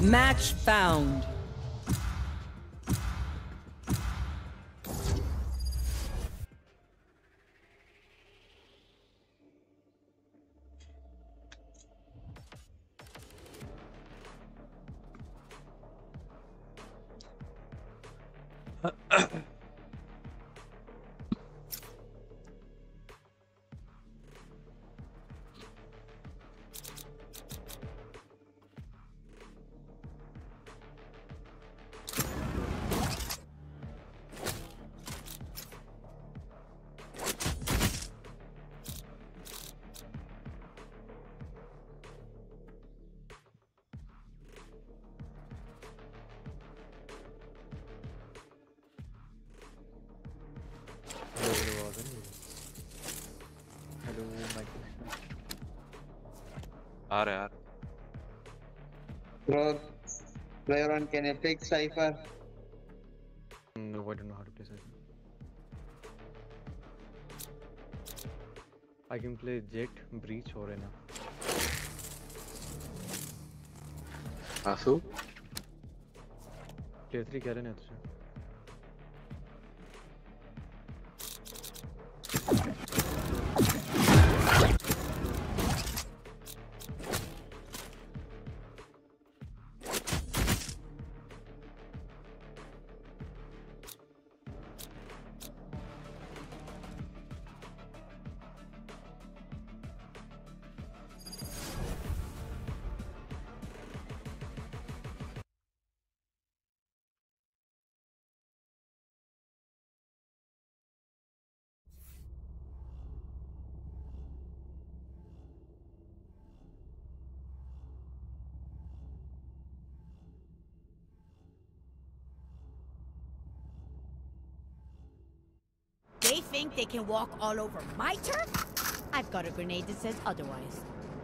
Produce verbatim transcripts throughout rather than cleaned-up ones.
Match found. आ रहा है यार। Bro, player one, can you pick Cypher? No, I don't know how to play Cypher. I can play Jet, Breach or Reyna. Aasu Tier three कह रहे हैं तुझे। They think they can walk all over my turf? I've got a grenade that says otherwise.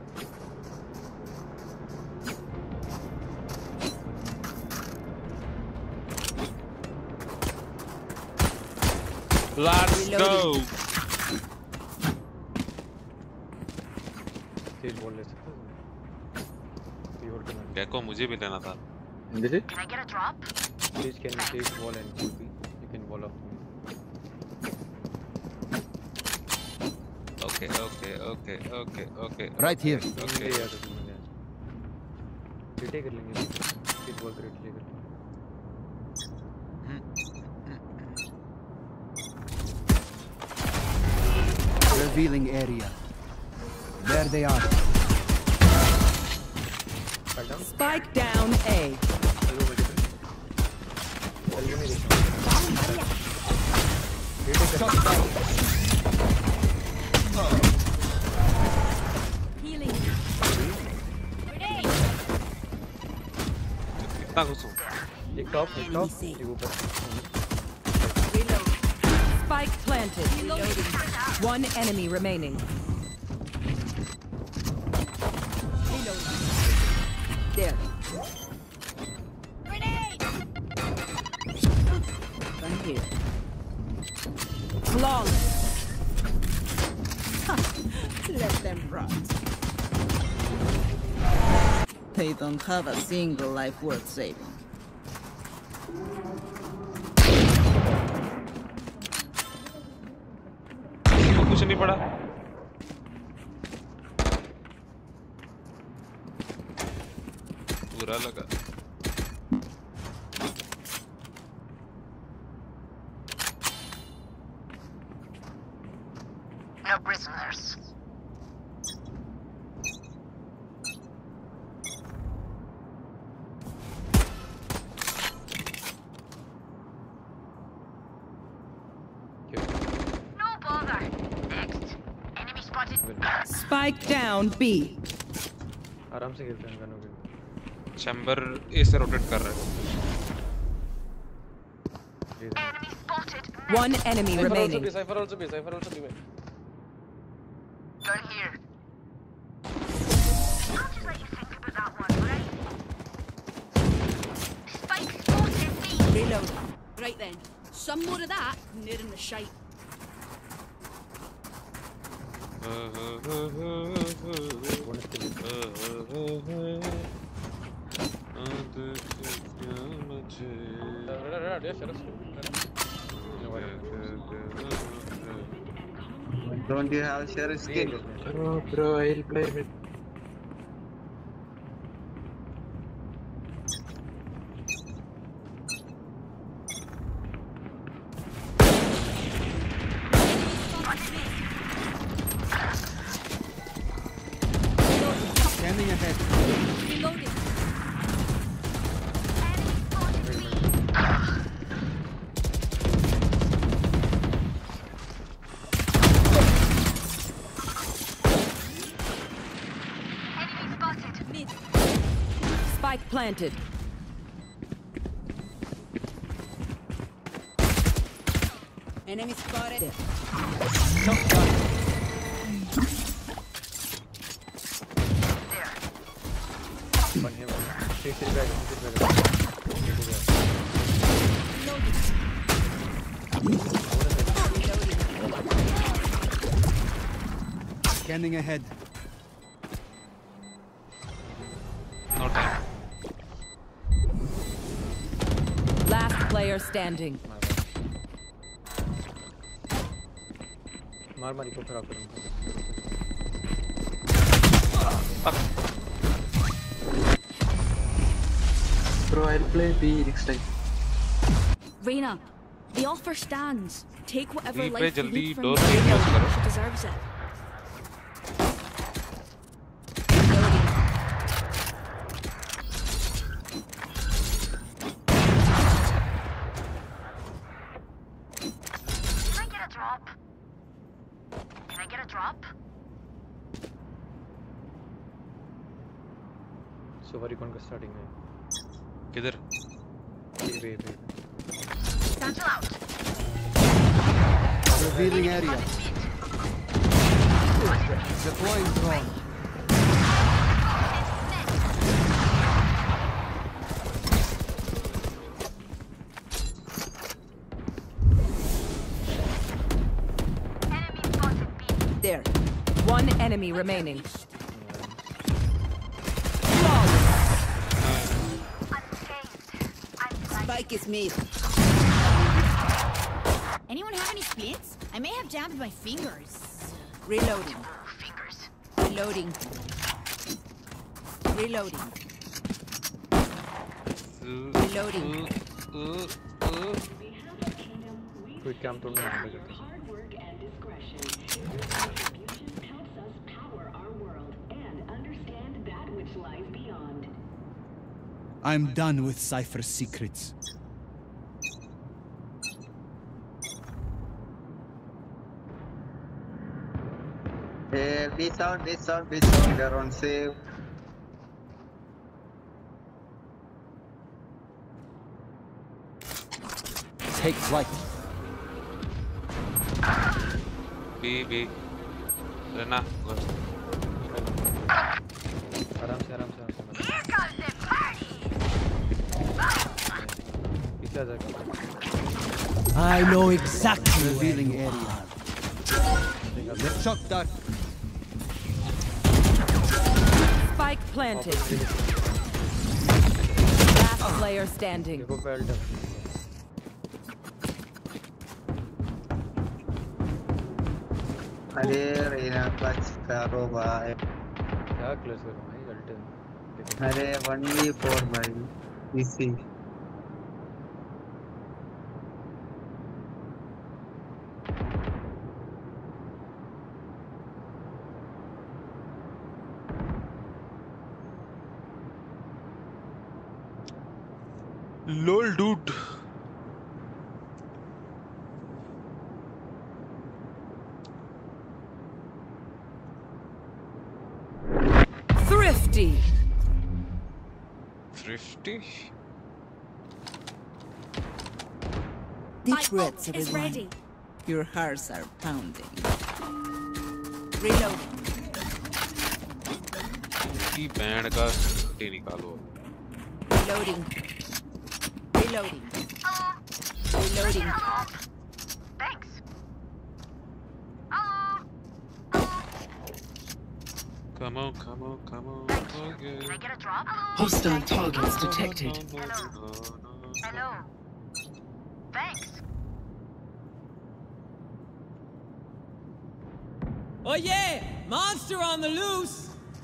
Let's go. तेज बोल ले सकते हो? Pure करना। Gecko मुझे भी लेना था। Did it? Can I get a drop? Please can you take wall and T P? You can wall off me. Okay, okay, okay, okay, okay. Right here. Okay. ले यार तुम ले। रिटेक कर लेंगे। तेज बोल कर रिटेक कर लेंगे। Revealing area. There they are. Spike down A. Hello मुझे चलिए नहीं देखा Healing. Grenade! कितना घुसूं? एक टॉप एक टॉप एक ऊपर Reload. Spike planted. One enemy remaining. Reload. There. Grenade! Gun here. Flawless. Let them rot. They don't have a single life worth saving. कुछ नहीं पड़ा। बुरा लगा। No prisoners. No bother. Next. Enemy spotted. Spike down B. आराम से खेलते हैं गनों के चैम्बर ए से रोटेट कर रहा है। Enemy spotted. One enemy Cypher also remaining. B, Cypher also B, Cypher also B. Gun here. I'll just let you think about that one, alright? Spike spotted B. Reload. Right then. Some more of that, near in the shite. Bonus के लिए Don't you have share skin? Bro, bro, I'll play with. Scanning ahead. Reloading. Spike planted. Enemy spotted. One here. Six is back. Six is back. Scanning ahead. No time. Last player standing. मार मारी को खराब करूँगा. Bro, I'll play B next time. Reina, the offer stands. Take whatever B पे life you जल्दी need from door me. पे close करो. She deserves it. Can I get a drop? Can I get a drop? So what are you going to starting में? किधर? B, B, B. Cancel out. Revealing area. Deploying drone. Enemy spotted B. There. One enemy remaining. Spike is made. Anyone have any splits? I may have jammed my fingers. Reloading. Fingers. Reloading. Reloading. Reloading. Quick camp तोड़ने वाले करते हैं. I'm done with Cypher's secrets. Hey, B sound, B sound, B sound. They're on save. Take flight. B B. रहना. आराम से आराम से आराम से. Here comes the party. पीछे आ जाएगा. I know exactly. Revealing area. Let's shock dart. Spike planted. Last player standing. देखो बेल्ट. अरे रेना क्लच करो भाई. क्या क्लच करूँ भाई बेल्ट. अरे वन वी फोर भाई. इसी. LOL dude. Thrifty. Thrifty. Deep My breaths, ult is everyone. ready. Your hearts are pounding. Reloading. की बैंड का टी निकालो. Reloading. Reloading. Reloading. Thanks. Come on, come on, come on. Can I get a drop? Hostile targets detected. Hello. Hello. Thanks. Oh yeah! Monster on the loose!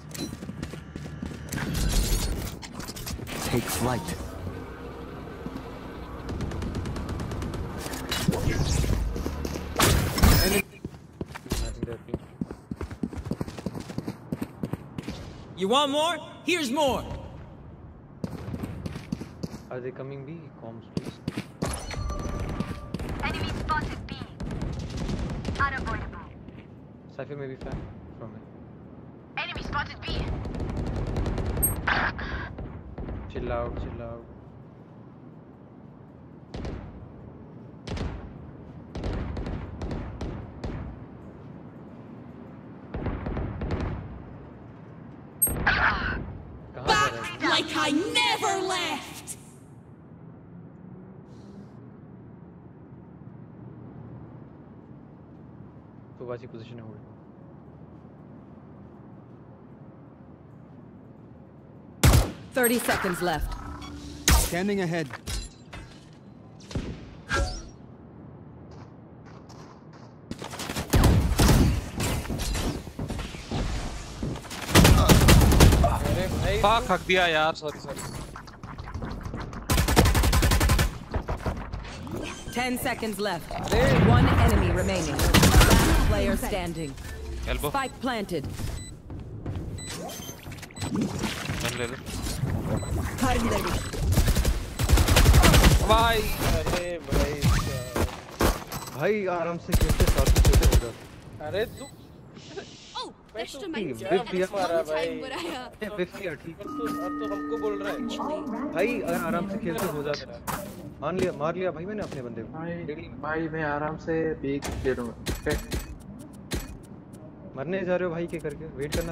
Take flight. You want more? Here's more! Are they coming B? Comms, please. Enemy spotted B. Unavoidable. Cypher may be far from it. Enemy spotted B. Chill out, chill out. Like I never left! So what's your position hold? Thirty seconds left. Scanning ahead. Fuck, हक दिया यार, sorry sorry. Ten seconds left. One enemy remaining. Last player standing. Elbow. Spike planted. Gun ले ले. Cutting the reach. भाई, अरे भाई भाई आराम से कैसे साथ में चलते हो जाते? अरे तू Oh, that's to my ठीक, dad. बिफ दिया One time, but I, uh, बिफ दिया ठीक अब तो अब तो हमको बोल रहा है. भाई अगर आराम से खेलते हो जाते मान लिया मार लिया भाई मैंने अपने बंदे को भाई भाई मैं आराम से बीक दे दूंगा. Okay? मरने जा रहे हो भाई के करके वेट करना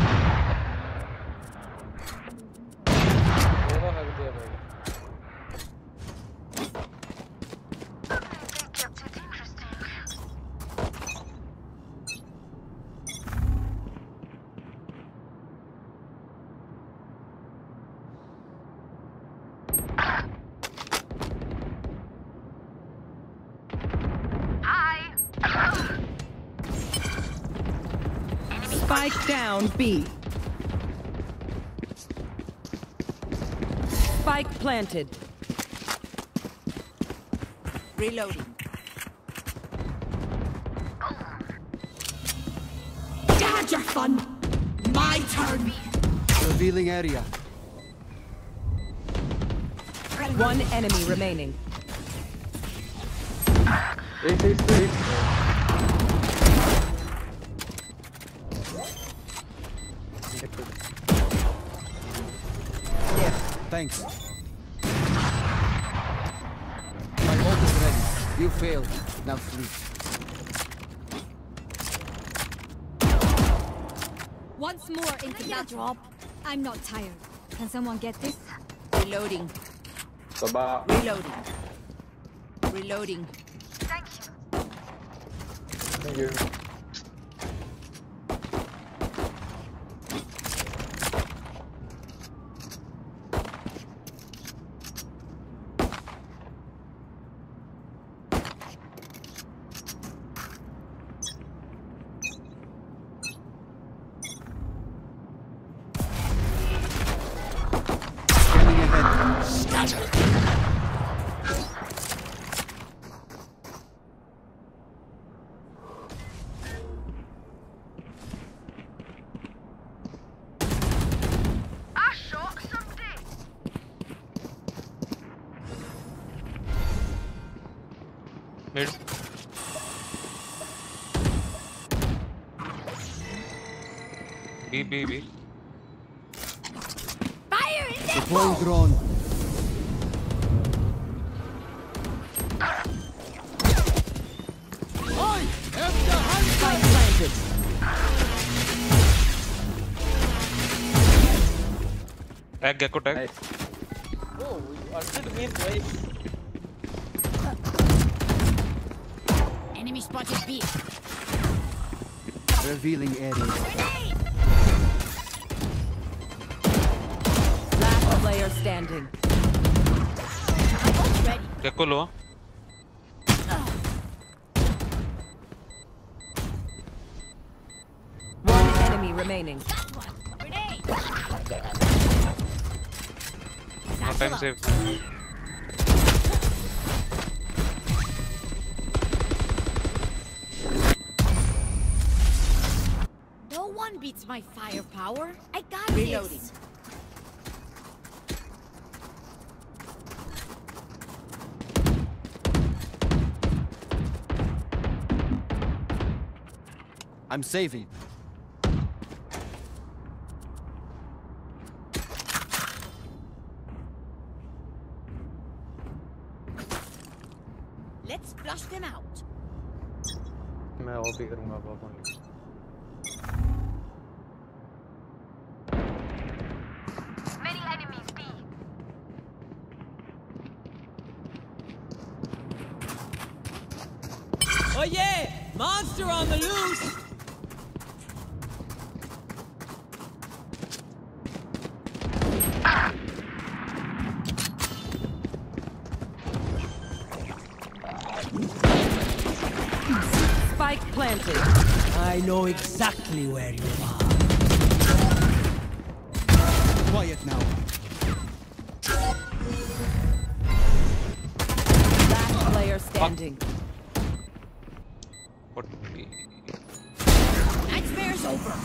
वो हक दिया भाई. Spike down B. Spike planted. reloading. Had your fun! My turn! Revealing area. One enemy remaining. Ace, ace, ace. Thanks. My ult is ready. You failed. Now sleep. Once more into that drop. I'm not tired. Can someone get this? Reloading. Sabah. Reloading. Reloading. Thank you. Thank you. Mid. B, B, B. Fire in there! Deploying drone. Spike planted. Tag, Gecko tag. Nice. Oh, you ulted me twice. Enemy spotted B. Revealing area. Last player standing. Gekko low. One enemy remaining. No time save. No one beats my firepower. I got Reloading. this. I'm saving. Let's flush them out. मैं और भी करूँगा अब only. Many enemies B. Oh yeah! Monster on the loose! Spike planted. I know exactly where you are. Quiet now. Last player standing. What? Nightmare's over.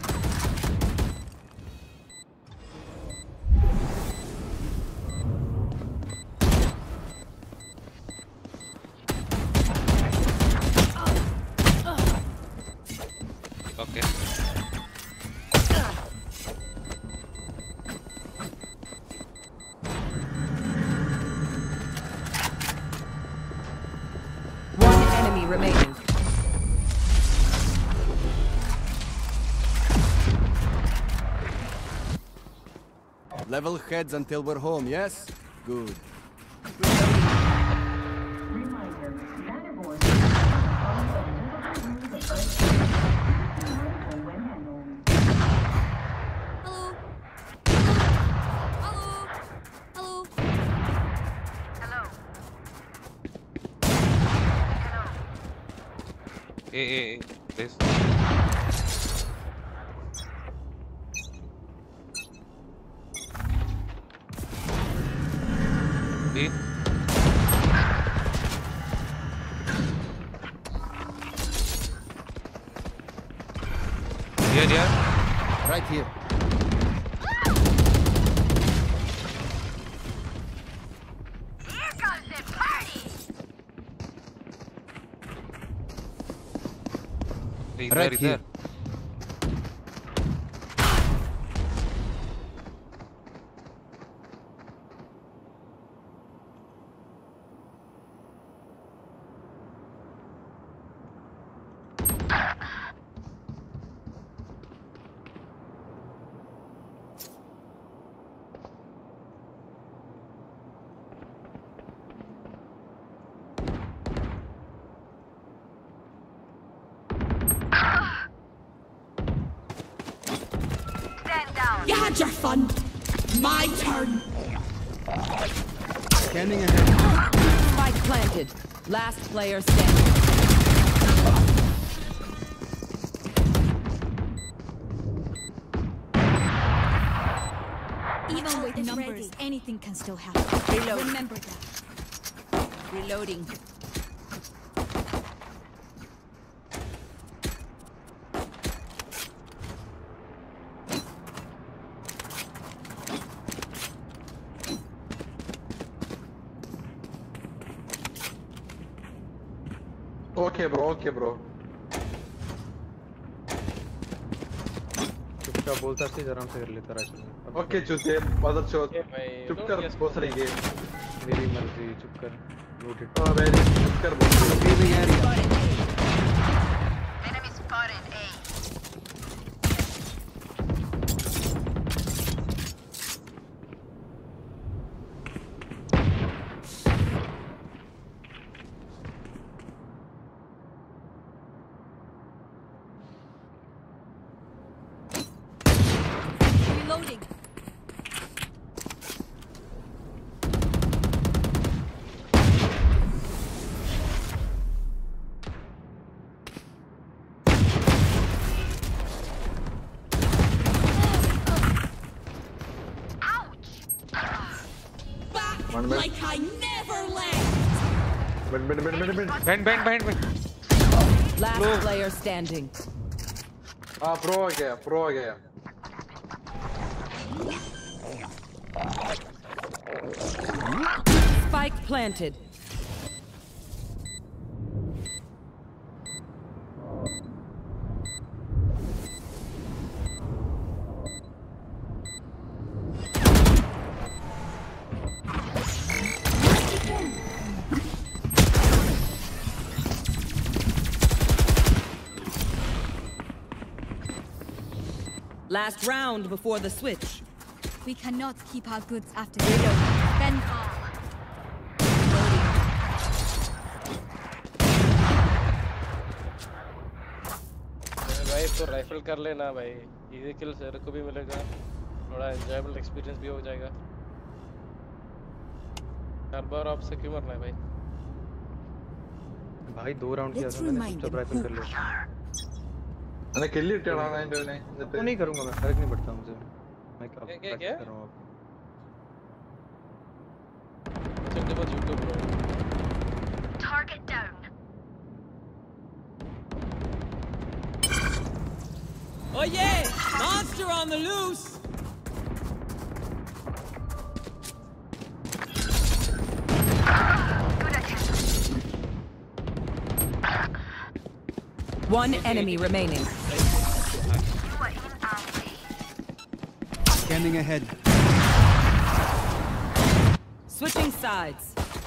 Okay. One enemy remaining. Level heads until we're home, yes? Good. Hello. Hello. Hello. Hello. Hey, hey, hey. This. B. Here, here. Right here. Here comes the party. इधर Right इधर here. Stand down. You had your fun. My turn. Scanning ahead. Spike planted. Last player standing. Even with numbers, ready. anything can still happen. Reload. Remember that. Reloading. Okay, bro. Okay, bro. चुपचाप बोलता से आराम से कर लेता रहा. Okay, चूते. Mother चोद. ये भाई, चुप don't कर. guess बहुत सारी गेम. मेरी मर्जी चुप कर. Note it. हाँ, मैं चुप कर बोल. Revealing area. Enemy spotted A. Reloading. One man. Like I never left. Mid, mid, mid, mid, mid. Bend, bend, bend, bend. Last player standing. Ah, pro आ गया, pro आ गया. Spike planted. Last round before the switch. We cannot keep our goods after reload. Then भाई तो rifle कर लेना भाई, easy किल sir को भी मिलेगा, थोड़ा एंजॉयबल एक्सपीरियंस भी हो जाएगा। हर बार आपसे क्यों मरना है भाई? भाई दो राउंड किया था मैंने, चुपचाप राइफल कर लिया। मैंने किल ही चढ़ाना है जो नहीं वो नहीं करूंगा मैं, फर्क नहीं पड़ता मुझे। मैं क्या क्या क्या कर रहा हूं अब। चल देखो YouTube bro. Target down. Oh yeah! Monster on the loose! One enemy remaining. Scanning ahead. Switching sides.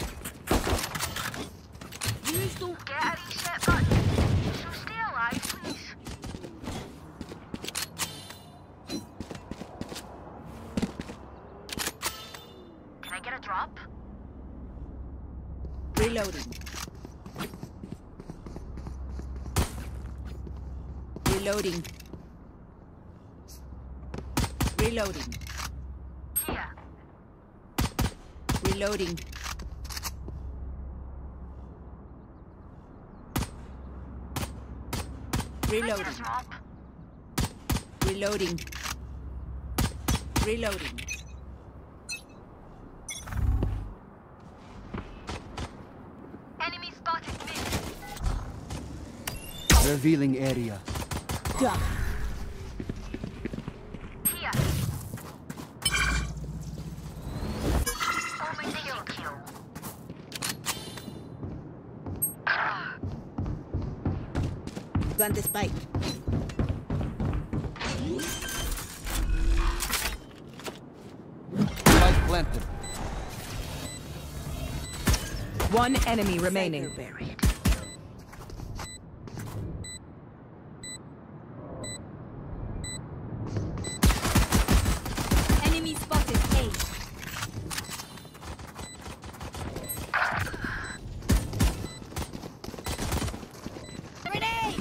You don't get a reset button, so stay alive, please. Can I get a drop? Reloading. Reloading. Reloading. Here. Reloading. Reloading. Reloading. Reloading. Enemy spotted mid. Revealing area. Duh. Here. Only kill kill. Plant the spike. Spike planted. One enemy remaining. enemy spotted A. Grenade!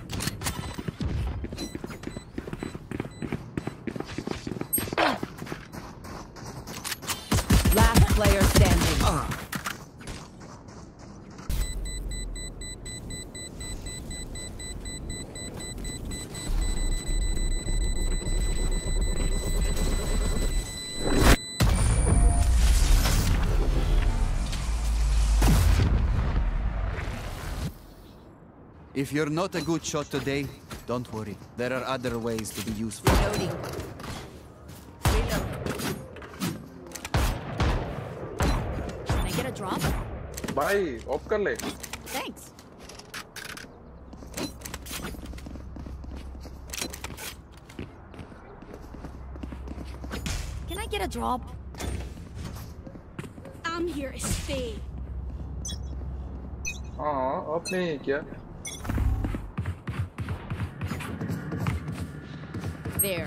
Last player standing. If you're not a good shot today, don't worry. There are other ways to be useful. Reloading. Can I get a drop? भाई off कर ले. Thanks. Can I get a drop? I'm here to stay. हाँ off नहीं किया. There.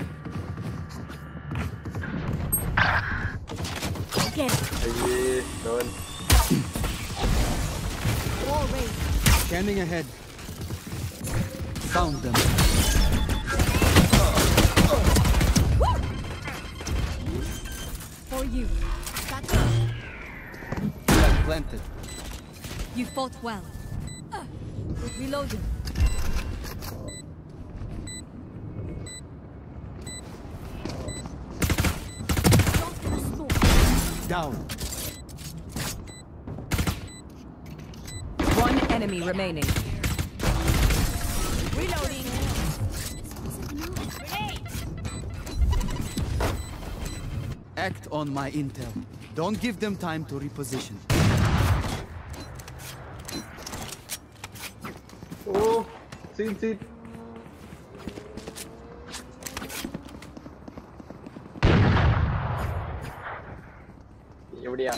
Get it. ये done. Wall raised. Scanning ahead. Found them. For you. That's Spike planted. You fought well. Uh, reloading. Down. enemy remaining. Reloading. Act on my intel. Don't give them time to reposition. Oh, seat, seat. എവിടെയാ?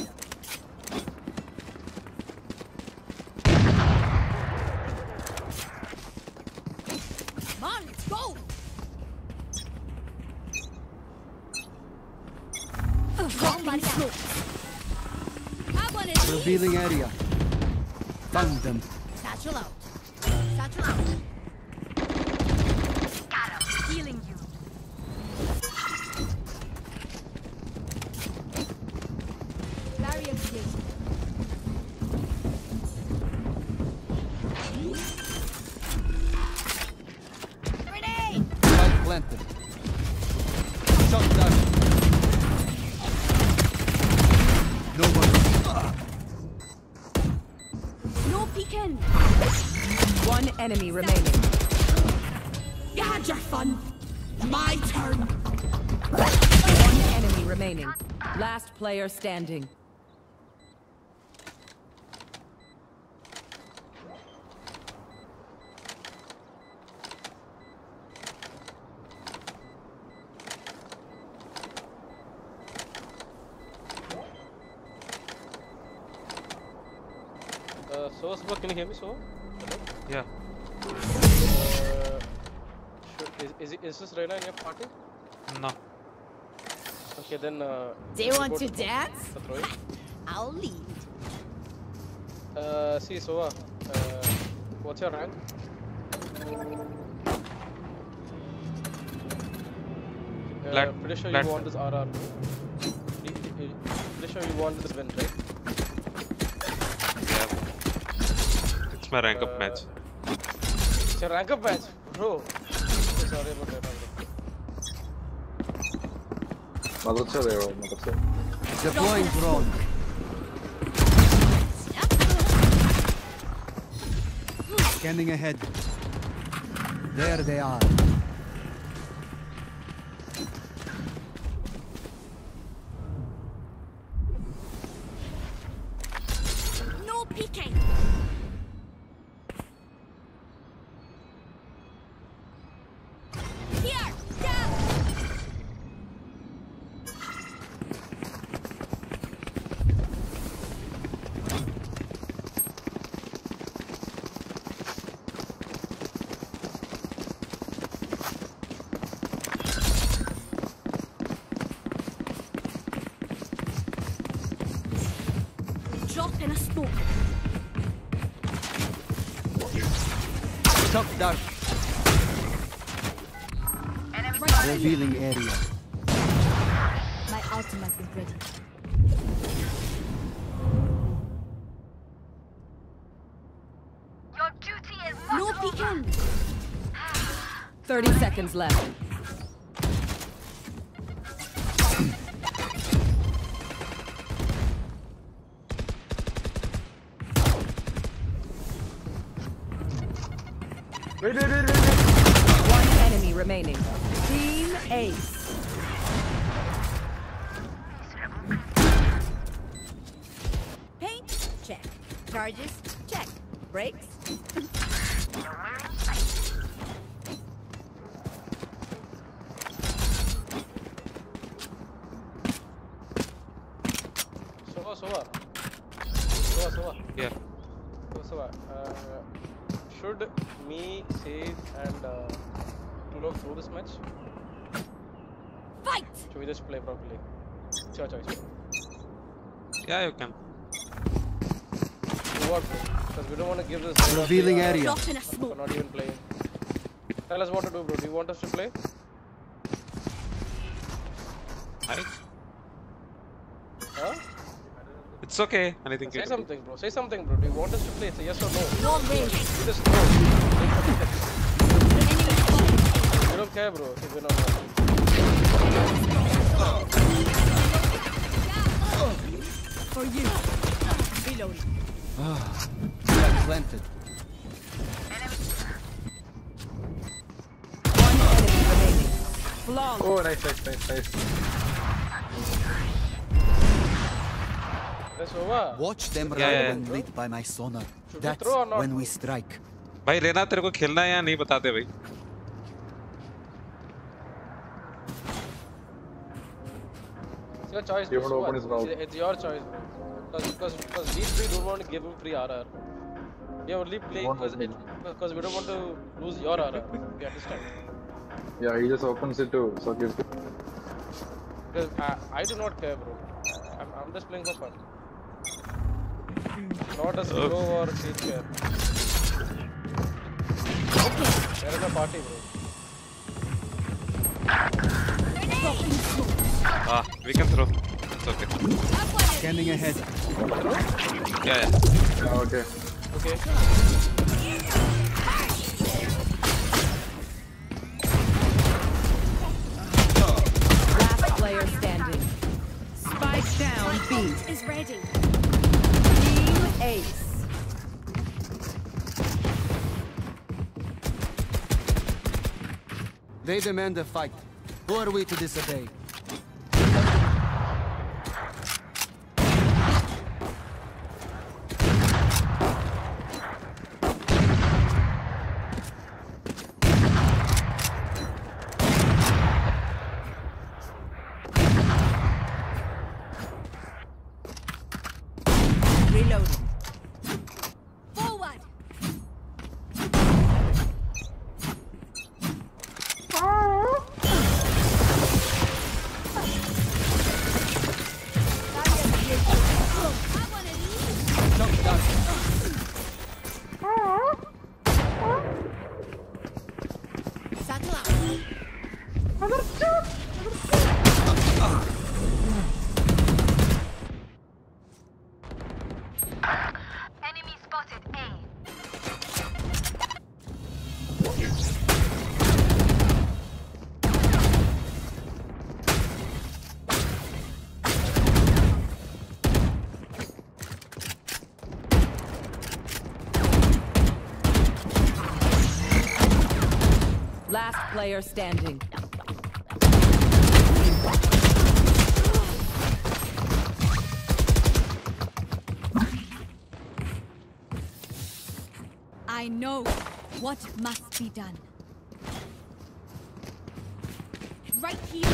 Come on, let's go. Somebody slow. Have one of these. Revealing area. Found them. Satchel out. Satchel out. Got him. Healing you. Barrier creation. Grenade. Spike planted. Shot down. No one. No peeking. One enemy remaining. You had your fun. My turn. One enemy remaining. Last player standing. Uh, so, so, can you hear me? So, Yeah. uh, should, is, is is this Reyna in your party? No. Okay, then. Uh, Do you want go to dance? Satroy. I'll lead. Uh, see, Sova, uh, what's your rank? Uh, Black- pretty sure black. you want this R R. You- you- you- Pretty sure you want this win, right? Yeah. It's my rank up Uh, match. It's your rank up match, bro. So sorry about that, bro. മദർച്ച വേണോ? മദർച്ച. Deploying drone. Scanning ahead. There they are. No peeking. Here, down. Drop in a smoke. Shock dart. Enemy Revealing area. My ultimate is ready. Your duty is No not over. peeking. thirty seconds left. Wait, wait, wait, wait, wait. One enemy remaining. Team Ace. Paint, check. Charges, check. Brakes. Sova, Sova. Sova, Sova. Yeah. So, Sova, uh, should me, Sage, and uh, Tulok through this match? Fight! Should we just play properly? It's your choice. Yeah, you can. Do what? Because we don't want to give this. Revealing uh, area. Drop in a for smoke. not even playing. Tell us what to do, bro. Do you want us to play? I, Huh? it's okay. Anything Say can something, bro. Say something, bro. Do you want us to play? It's a yes or no. No range. We just no. We don't care, bro. If we're not. For you. Reloading. Spike planted. Flawless. Oh, nice, nice, nice, nice. That's over. Watch them Yeah, run yeah. when lit by my sonar. Should we That's throw or not? when we strike. भाई लेना तेरे को खेलना है या नहीं बताते भाई. It's your choice. You want to Suva. open his mouth. It's your choice, bro. Because because because these three don't want to give him free R R. We are only playing Won't because open. because we don't want to lose your R R. You understand? Yeah, he just opens it too, so gives. Because I, I do not care, bro. I'm, I'm just playing for fun. Not as pro or take care. There is a party, bro. Ah, we can throw. It's okay. Scanning ahead. Yeah, yeah. Oh, okay. Okay. Last player standing. Spike down B. Is ready. Team Ace. They demand a fight. Who are we to disobey? Reloading. Forward. Satchel out. Enemy spotted A. Last player standing. I know what must be done. Right here.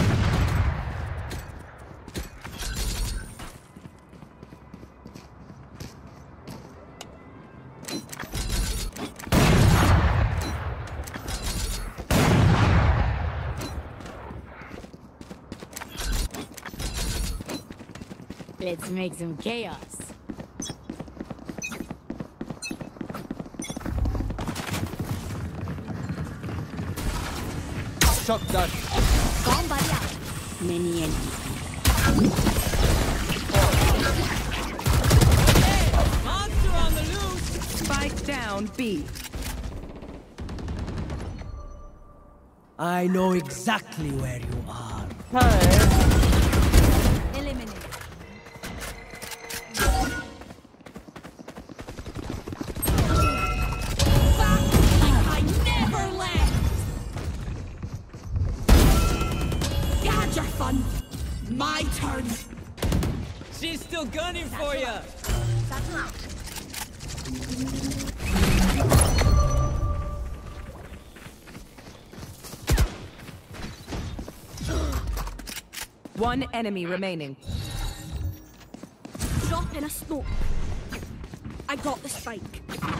Let's make some chaos. Shock dart. Bomb buddy out. Many enemies. Monster on the loose. Spike down B. I know exactly where you are. Eliminate. I never left. You had your fun. My turn. She's still gunning for you. Satchel out. One enemy remaining. Drop in a smoke. I got the spike.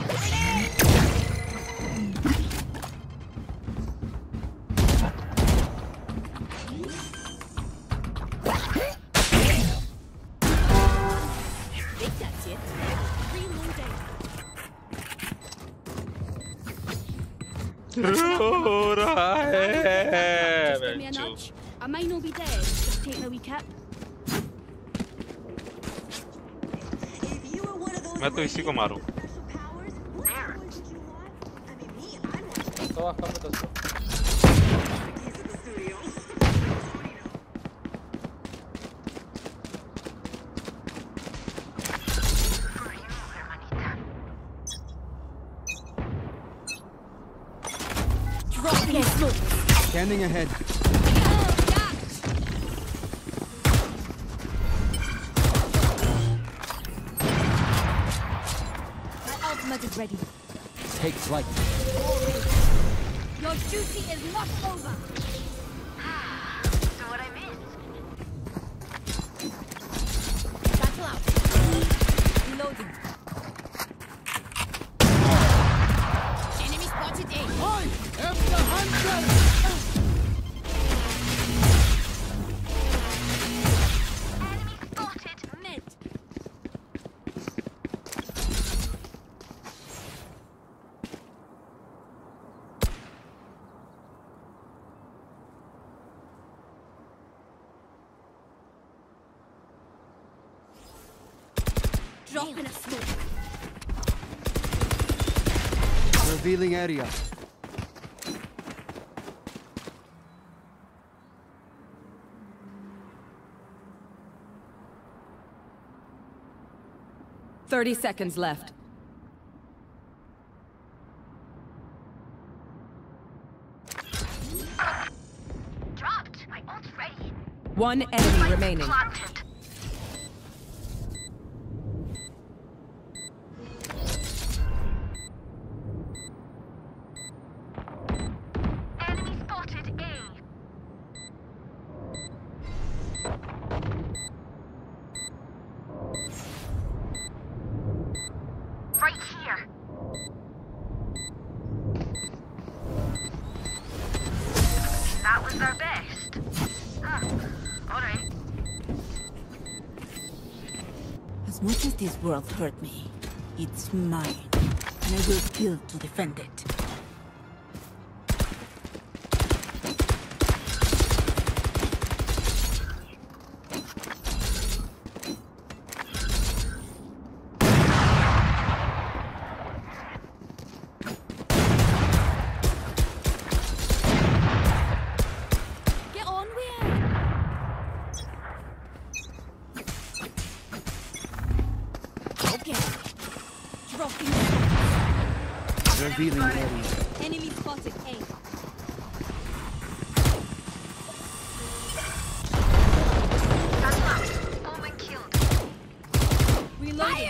Think that's it. Reloading. रो रहा है. Just give me a nudge. I might not be dead. Just take my wee cap. मैं तो इसी को मारूं. So come with us. Drop in a smoke. Scanning ahead. is ready. Take flight. Your duty is not over. So what I missed? Battle out. Reloading. Enemy spotted A. I am the hunter! Enemy spotted mid. Drop in a smoke. Revealing area. Thirty seconds left. Dropped. My ult's ready. One enemy remaining. Planted. Enemy spotted A. Right here. That was our best. Huh. Alright. As much as this world hurt me, it's mine. And I will kill to defend it. Get on with it. Okay. Dropping. Revealing area. Enemy spotted A. That's left. Omen killed. Reloading.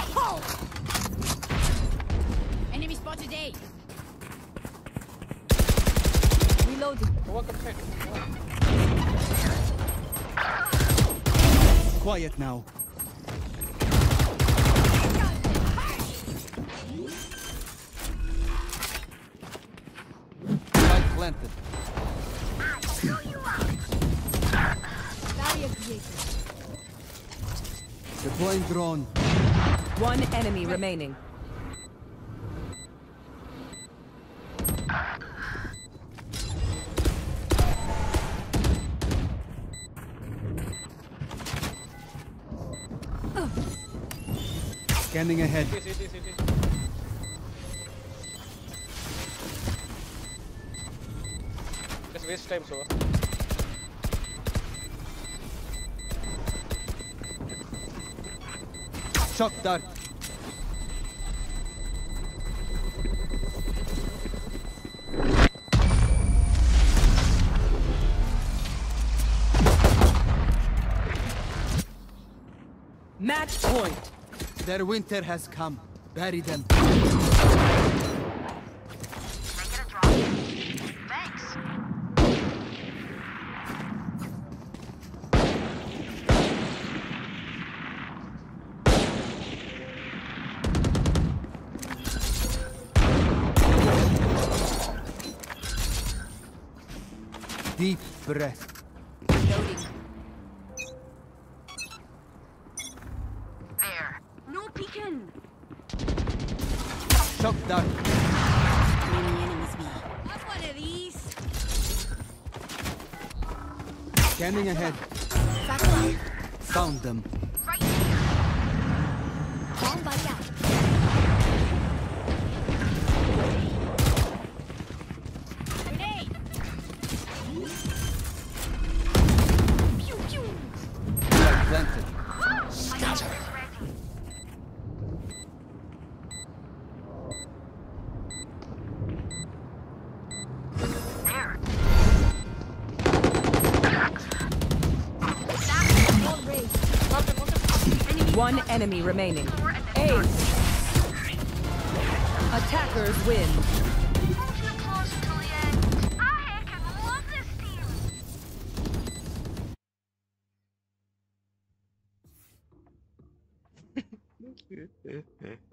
Enemy spotted A. Reloading. Overcome side. Quiet now. Spike planted. Barrier created. Deploying drone. One enemy remaining. Scanning ahead. C T, C T, C T. Just waste time, so. Shock dart. Match point. Their winter has come. Bury them. Can I get a drop? Thanks. Deep breath. There. No peeking. Shock dart. Many enemies me. Have one of these. Scanning ahead. Satellite. Found them. Right here. Bomb buddy out. Grenade! Pew pew. Spike planted. My ult is ready. There. All raised. One enemy remaining. Four and then Ace. Attackers win. Who's the close until the end? I heckin' love this team.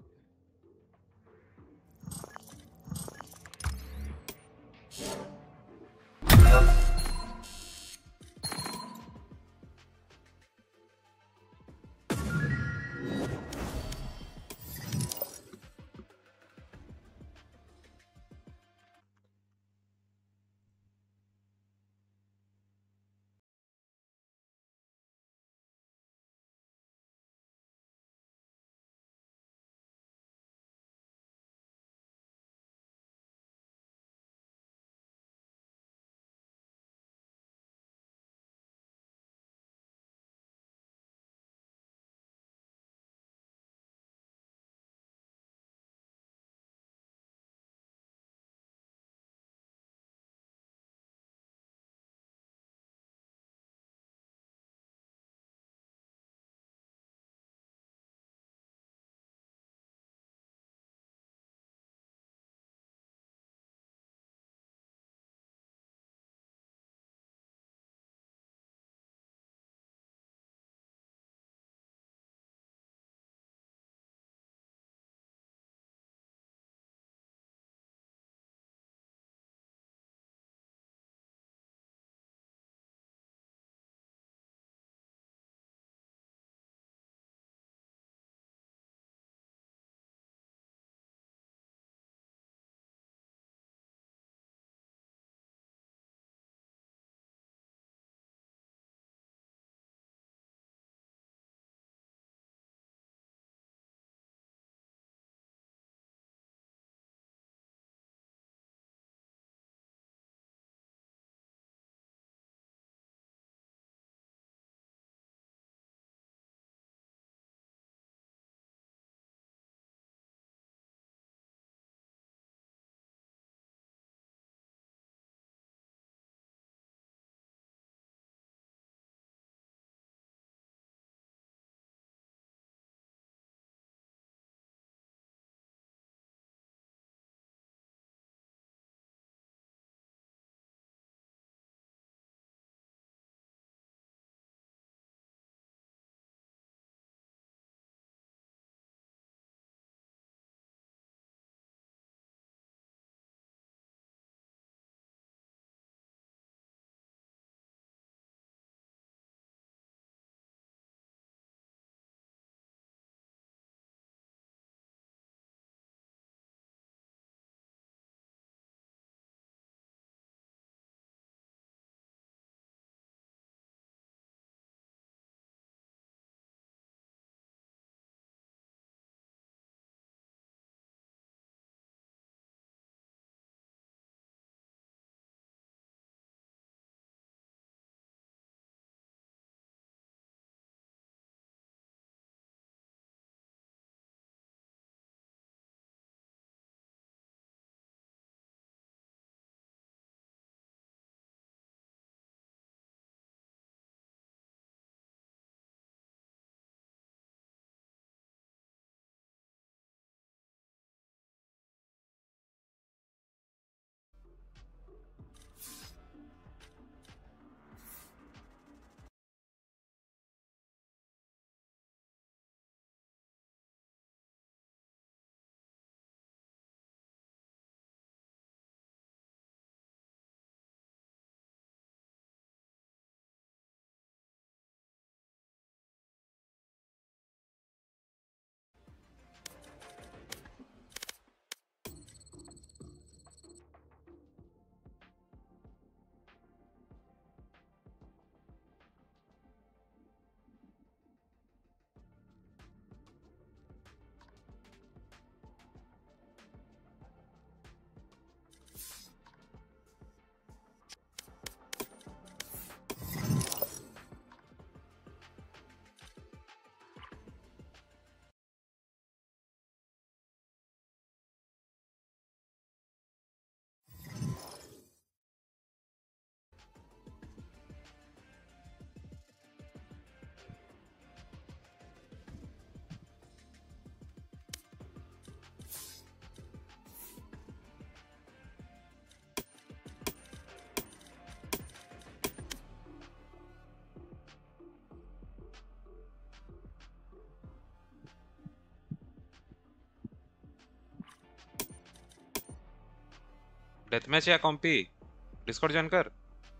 Death match या कॉम्पी Discord join कर।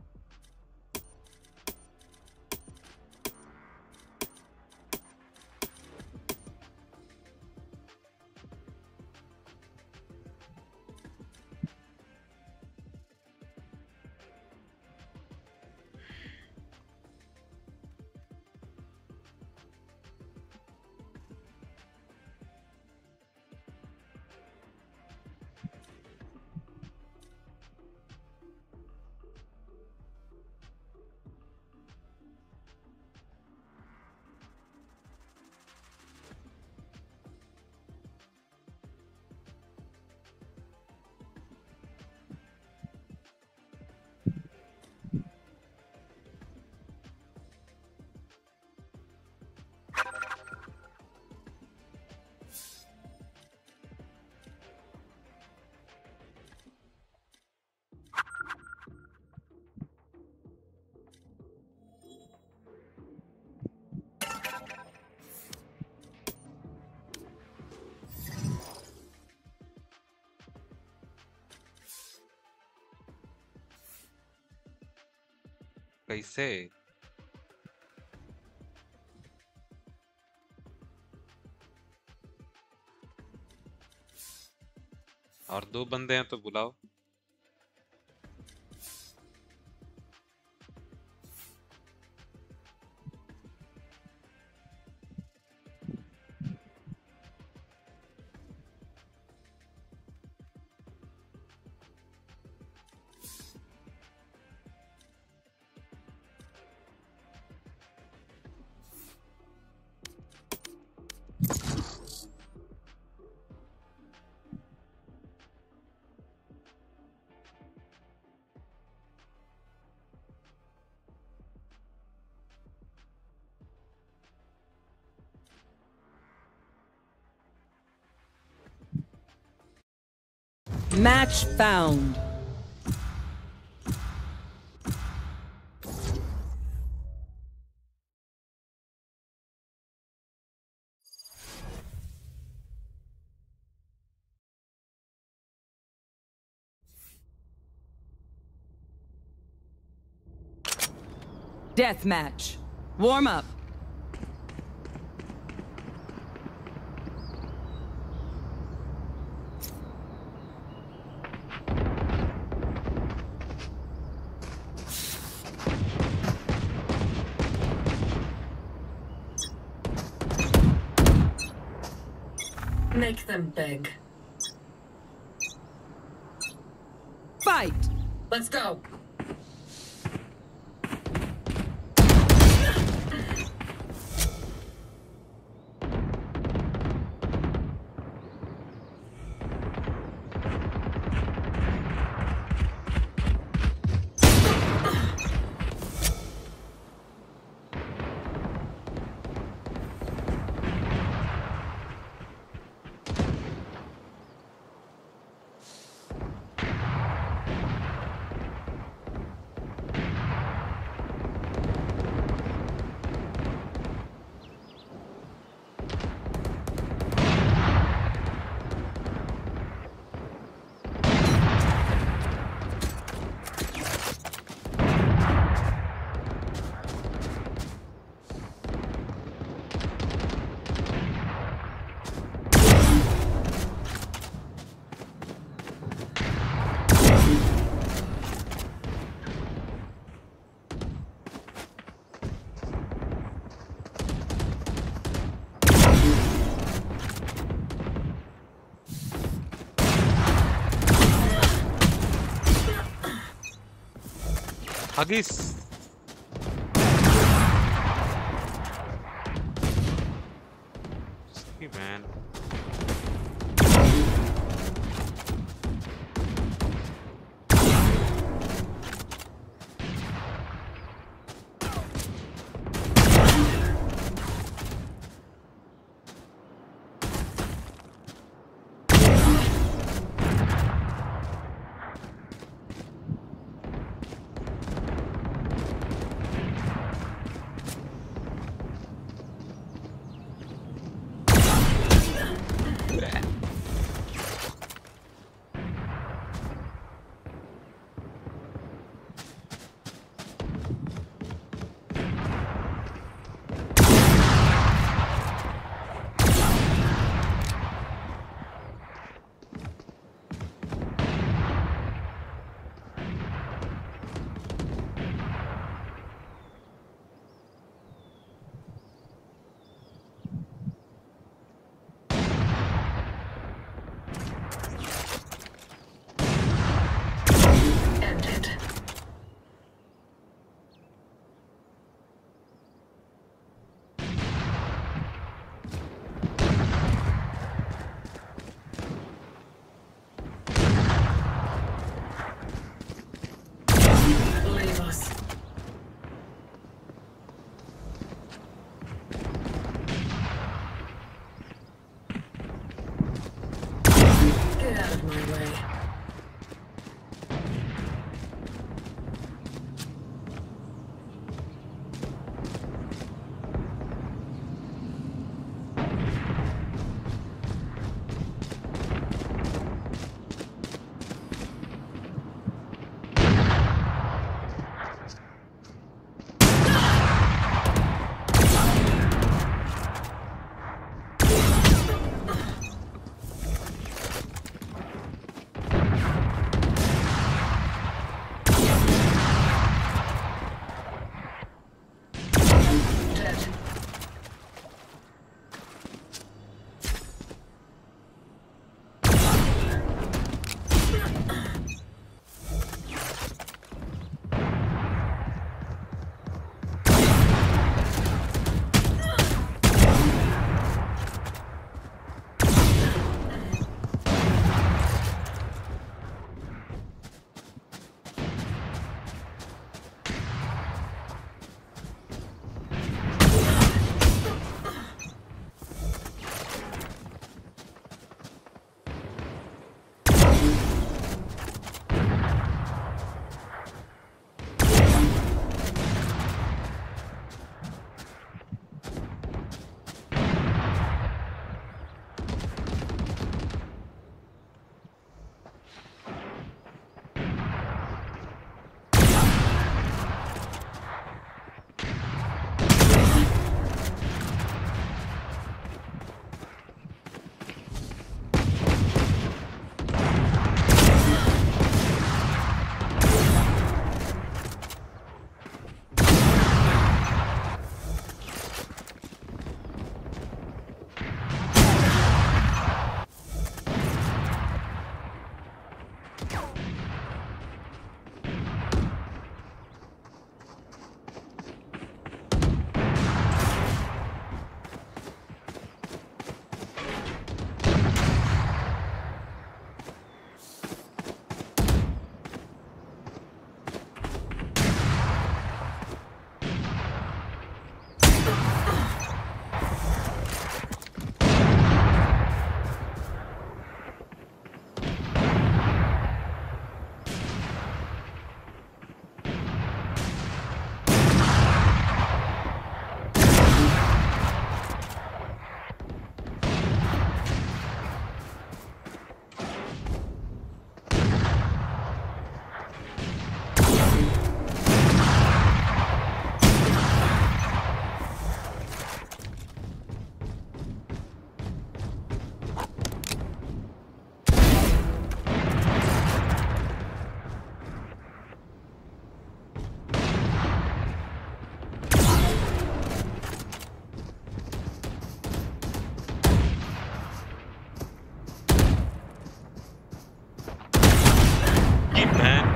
कैसे और दो बंदे हैं तो बुलाओ। Match found. Death match. Warm up. Make them beg. Fight! Let's go! Huggies. Hey, man.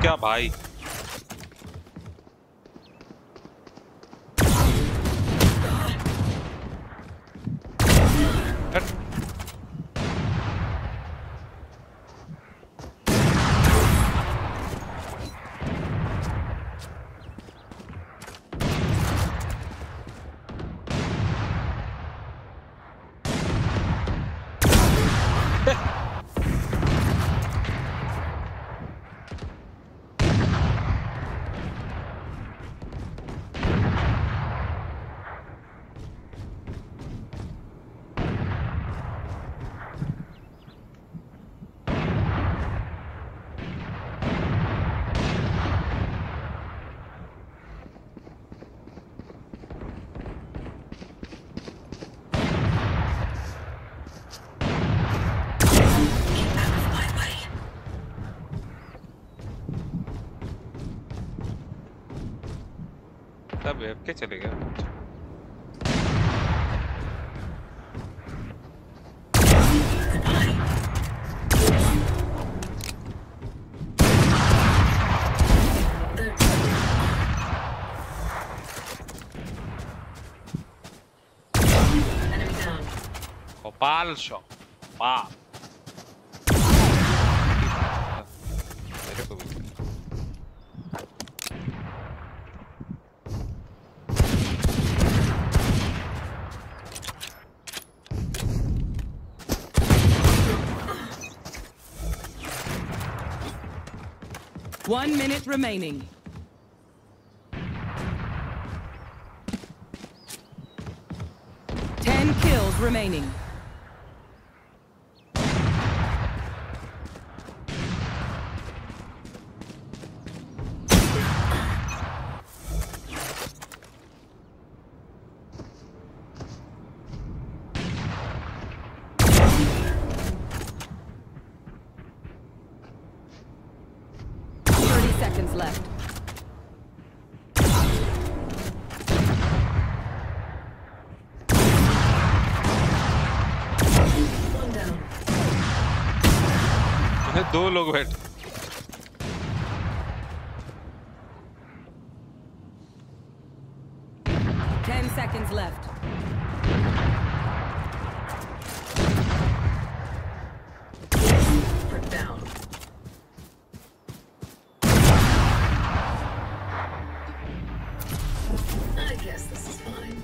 गया भाई। तब वेब के चले गए। Opal shot. Wow. मेरे को भी। One minute remaining. Ten kills remaining. Seconds left. One down. दो लोग बैठ। Ten seconds left. Put down. I guess this is fine.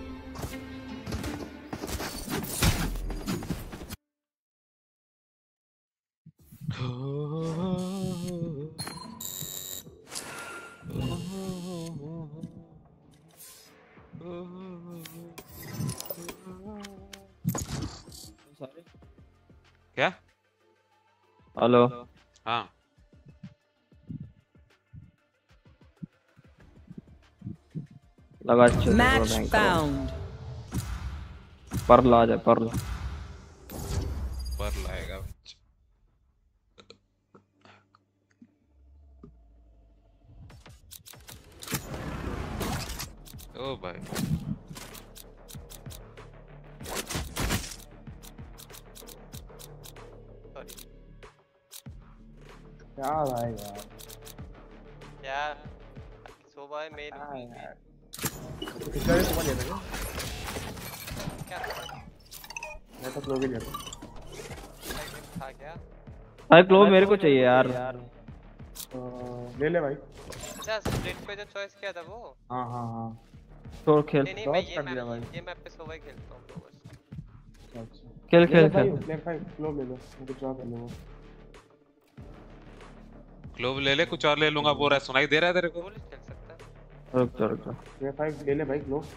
क्या? हेलो। हाँ। लगा Match found. पर्ल आ जाए पर्ल। पर्ल आएगा। ओ भाई। क्या भाई यार? क्या? सुबह मेल। कितना भी समझ लेना क्या? मैं तो क्लोव ही लेता। था क्या? भाई क्लोव मेरे को चाहिए यार। ले ले भाई। अच्छा स्प्लिट पे जो चॉइस किया था वो? हाँ हाँ हाँ। तो खेल। नहीं नहीं मैं ये मैप ये मैप पे सुबह ही खेलता हूँ तो बस। अच्छा। खेल खेल खेल। ले भाई क्लोव ले लो। मुझे क्या कर लो? क्लोव ले ले कुछ और ले लूंगा। बोल रहा है सुनाई दे रहा है तेरे को? गोली खेल सकता है। रुक जा रुक जा। ये फाइव ले ले भाई क्लोव।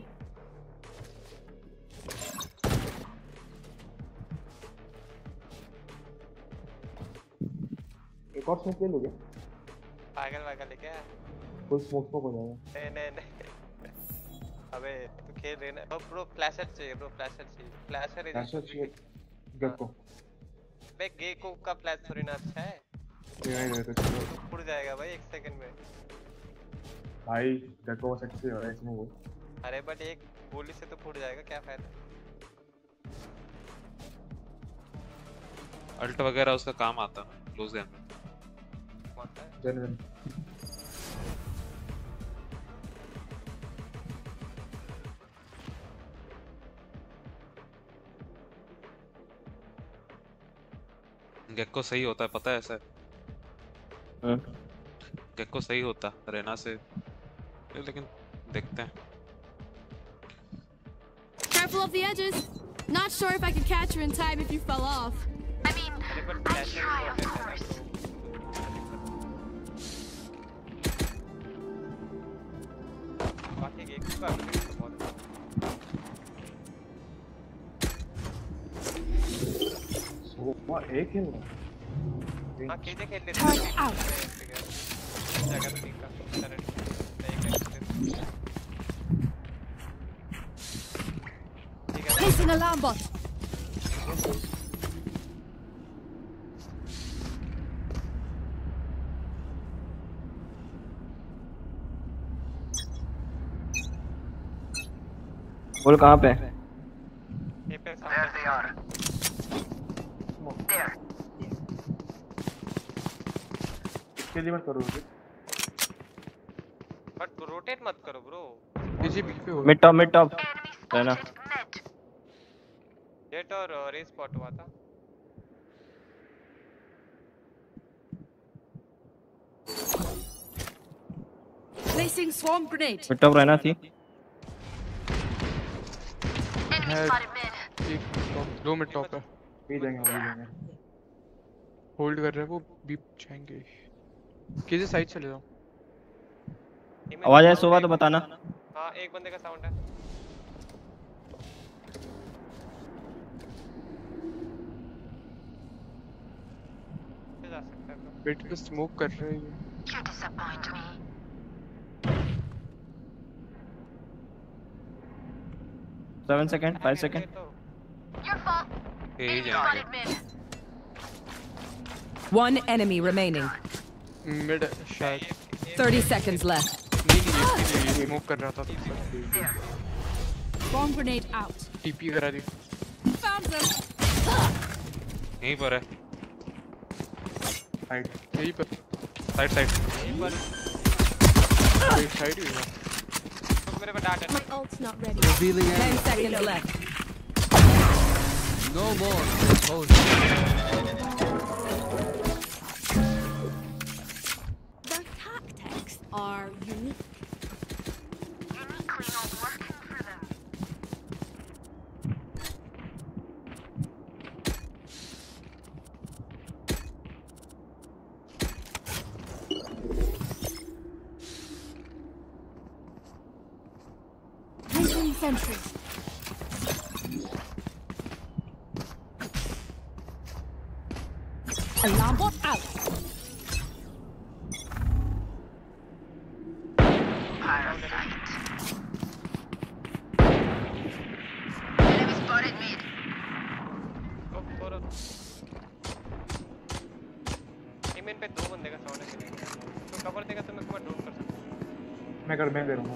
एक और स्मोक ले लोगे? पागल पागल है क्या? फुल स्मोक स्मोक हो जाएगा। नहीं नहीं नहीं। अबे तू खेल रहे ना? ब्रो फ्लैशर चाहिए ब्रो फ्लैशर चाहिए। फ्लैशर है। फ्लैशर चाहिए। गेको। बे गेको का फ्लैश थोड़ी ना अच्छा है। नहीं नहीं तो फुट जाएगा भाई एक सेकंड में। भाई गेको सेक्सी हो रहा है इसमें वो। अरे बट एक गोली से तो फुट जाएगा क्या फायदा? अल्ट वगैरह उसका काम आता है क्लोज गेम। आता है जनरल गेको सही होता है पता है ऐसा गेको सही होता रेना से लेकिन देखते हैं Careful of the edges. Not sure if I could catch her in time if you fell off. I mean, I try, of course. बाकी एक का बहुत सो वो एक है हां केजे खेल लेते हैं जगह पे का तरह Placing alarm bot. बोल कहाँ पे? ये पे There they are. There. इसके लिए मत करो बट रोटेट मत करो ब्रो जी बी पे हो मिड टॉप मिड टॉप है ना जेट और रेस स्पॉट हुआ था Placing swarm grenade. Mid top रहना थी एक दो मिनट टॉप है भी जाएंगे वो भी जाएंगे होल्ड कर रहे हैं वो भी जाएंगे किसी साइड चले जाओ आवाज है सुबह तो बताना हां एक बंदे का साउंड है जा सकता है बेट पे स्मोक कर रहे हैं You disappoint me. seven second five second Your fault. Hey, Spotted mid. One enemy remaining. Mid शायद thirty seconds left. नहीं स्मोक कर रहा था Bomb grenade out. टीपी करा दी Found them. यहीं पर है साइड यहीं पर साइड साइड साइड ही है मेरे पे डाट है My ult's not ready. Revealing Ten area. seconds left. No more exposure. Their tactics are unique. Uniquely not working for them. Placing sentry. Alarm bot out. Parasite. Enemy spotted mid. Team पे दो बंदे का sound है तो cover देगा तो मैं cover drop कर सकता हूं मैं कर मैं दे रहा हूं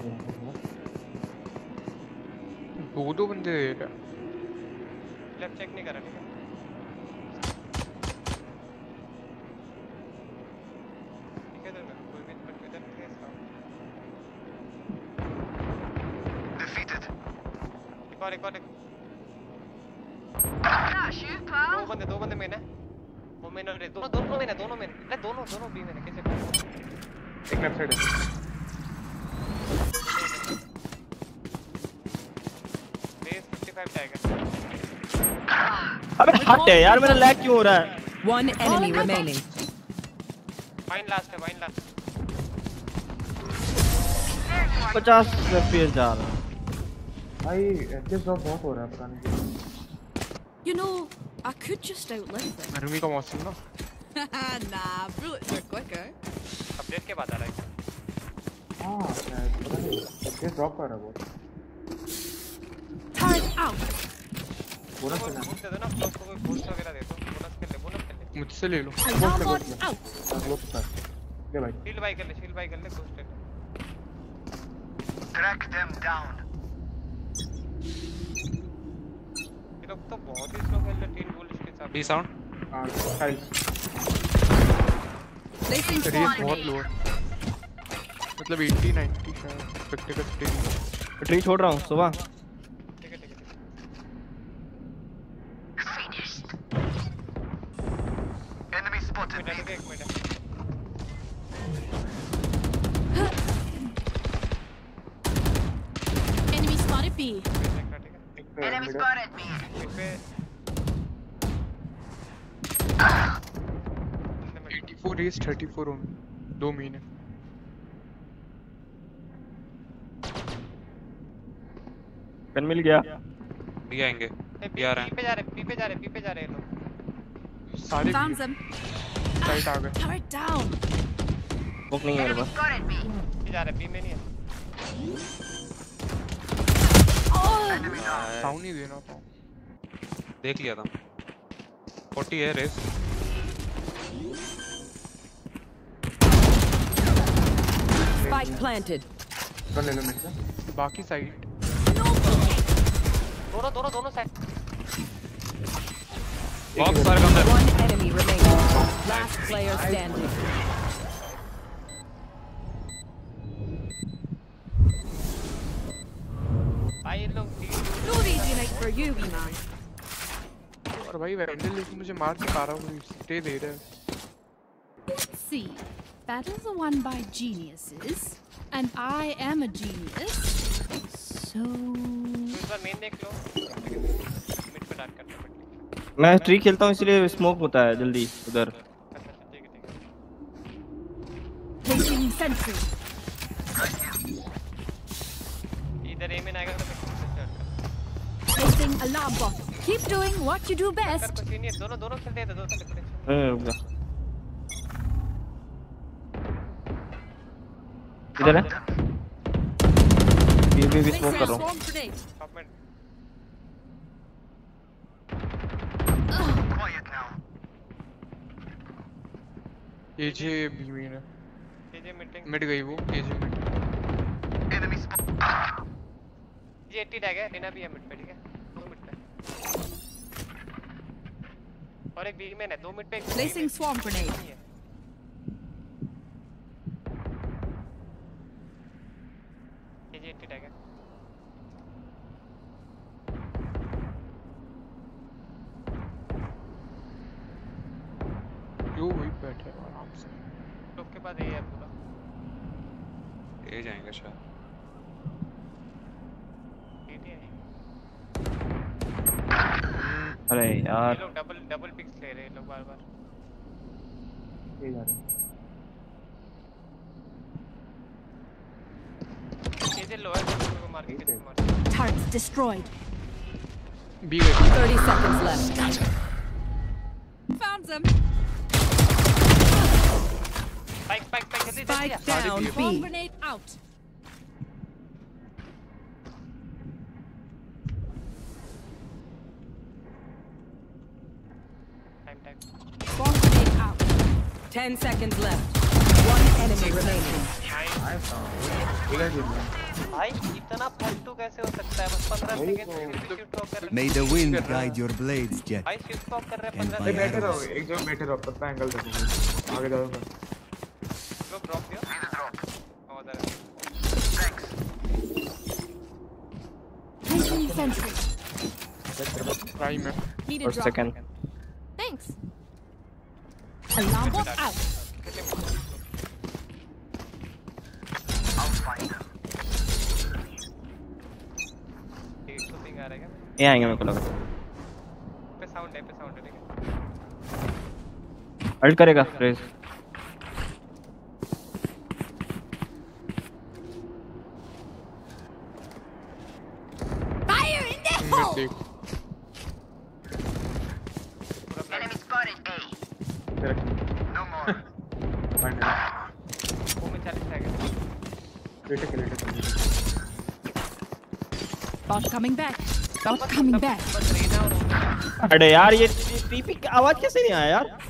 दो दो बंदे दे रहा लेफ्ट चेक नहीं कर रहा ठीक है ठीक है तो मैं कोई भी बट इधर फेस का Defeated. एक और एक और एक Flash you, pal. दो बंदे दो बंदे मेन है वो मेन और दोनों दोनों मेन है दोनों मेन ले दोनों दोनों बी मेन है कैसे एक लेफ्ट साइड है बेस fifty-five टैग है अबे हट यार मेरा लैग क्यों हो रहा है One enemy remaining. Fine last है फाइन लास्ट पचास एफपीएस जा रहा है भाई एफपीएस ड्रॉप बहुत हो रहा है पता नहीं You know, I could just outlive them. गर्मी का मौसम ना Nah, bullets are quicker. Update के बाद आ रहा है हां शायद पता नहीं एफपीएस ड्रॉप कर रहा है बहुत Turret out. बोनस बोनस दे दो ना फ्लोप को कोई बूस्ट वगैरह दे दो बोनस कर ले बोनस कर ले मुझसे ले लो Alarm bot out. लो पता ले भाई शील्ड बाय कर ले शील्ड बाय कर ले बूस्ट कर ले Track them down. ये लोग तो बहुत ही स्लो खेल रहे तीन बुलिश के साथ बी साउंड हां साइड रेस बहुत लो है, मतलब अस्सी नब्बे शायद स्पेक्टेकल स्टेज। ट्री छोड़ रहा हूँ सुबह। ठीक है ठीक है Enemy spotted. एक मिनट एक minute Enemy spotted B. Enemy spotted me. चौरासी रेस चौंतीस होंगे दो महीने। गन मिल गया। भी आएंगे, भी आ रहे हैं। पी पे जा रहे पी पे जा रहे पी पे जा रहे हैं लोग। सारे Found them. साइड आ गए। Turret down. बुक नहीं है मेरे पास। पी जा रहे पी में नहीं है। साउंड नहीं देना था। देख लिया था। चालीस है रेस। Spike planted. कर ले लो मेरे से। बाकी साइड। दोनों दोनों दोनों साइड। बॉक्स सारे अंदर। One enemy remaining. Last player standing. भाई लोग No easy night for you, man. और भाई वैंडल लेके मुझे मार के पा रहा हूँ, स्टे दे रहा है। Let's see. Battles are won by geniuses, and I am a genius. So. इस बार मेन देख लो। मिड पे डार्क करना पड़ेगा। मैं ट्री खेलता हूँ इसलिए स्मोक होता है जल्दी उधर। अच्छा ठीक है ठीक है। Taking sentry. इधर एम इन आएगा तो मैं Placing alarm bot. Keep doing what you do best. कुछ नहीं है, दोनों दोनों खेलते हैं, दोनों खेलते हैं। हम्म रुक जा। इधर है। ये भी स्मोक कर रहा हूँ। टॉप में। Quiet now. एजे बी में है। एजे मीटिंग। मिड गई वो, एजे मिड। Enemy spotted. ये अस्सी टैग है, लेना भी है मिड पे ठीक है। दो मिड पे। और एक बी में है, दो मिड पे। Placing swarm grenade. ये अस्सी टैग है। यो वही बैठे आराम से। लोग के पास ए है पूरा। ए जाएंगे शायद। अरे यार। ये लोग डबल डबल पिक्स ले रहे हैं लोग बार बार। ये जा रहे हैं। ये लो है, को मार के किसको मार। Turrets destroyed. बी गई। thirty seconds left. Found them. Spike spike spike जल्दी Spike जल्दी। down Swarm B. grenade out. Time tag. Swarm grenade out. Ten seconds left. One enemy remaining. भाई इतना फालतू कैसे हो सकता है? बस पंद्रह सेकंड में भी शिफ्ट ऑफ कर रहे हैं। May the wind guide your blades, Jet. भाई शिफ्ट ऑफ कर रहे हैं And पंद्रह my सेकंड। बैठे रहो, एक जगह बैठे रहो, पता एंगल देखो। आगे जाओ। लोग ड्रॉप किया। और उधर है। Placing sentry. प्राइम है। Need a और drop. Second. Thanks. Alarm bot out. एक तो पिंग आ रहा है क्या? ये आएंगे मेरे को लगा। पे साउंड है, पे साउंड है ठीक है। अल्ट करेगा रेस। Fire in the hole. Enemy spotted A. No more. वो में चालीस टैग है। Bot coming back. Bot coming back. बस रेना और अरे यार ये टीपी की आवाज कैसे नहीं आया यार?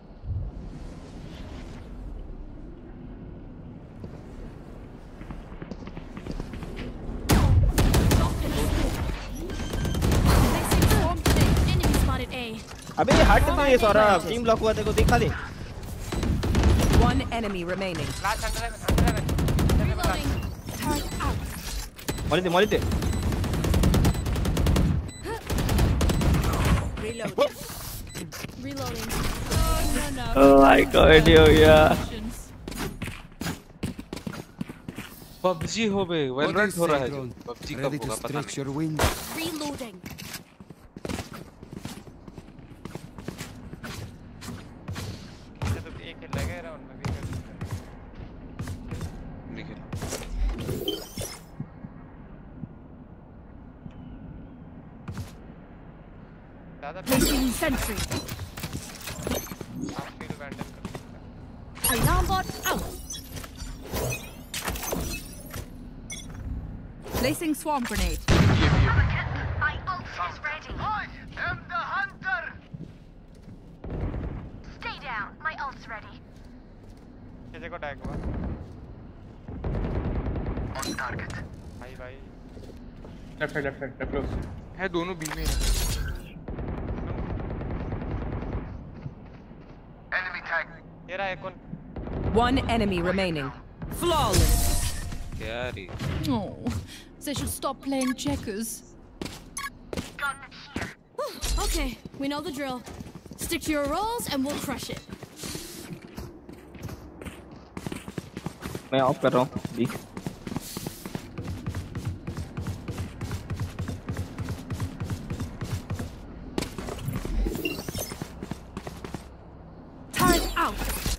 Placing swarm grenade. Enemy spotted A. अबे ये हट तो ये सारा टीम लॉक हुआ, देखो दिखा दे। One enemy remaining. Last under under Reloading. Turret out. Molly दे मॉली दे Reloading. Reloading. Oh no no. Oh my god हो गया पबजी हो बे वैलोरेंट हो रहा है पबजी कब Ready to होगा पता stretch नहीं your wings? Reloading. तो एक हिल लगे राउंड में भी निकल Placing sentry. फील्ड बैंडल Alarm bot out. Placing swarm grenade. My ult is ready. I am the hunter. Stay down. My ult's ready. किसी को टैग हुआ On target. भाई भाई left side left side left close है दोनों B में Enemy tag. ये रहा एक One enemy remaining. Flawless. क्या रे Oh, they should stop playing checkers. Okay, we know the drill. Stick to your roles and we'll crush it. मैं off कर रहा हूँ B Turret out.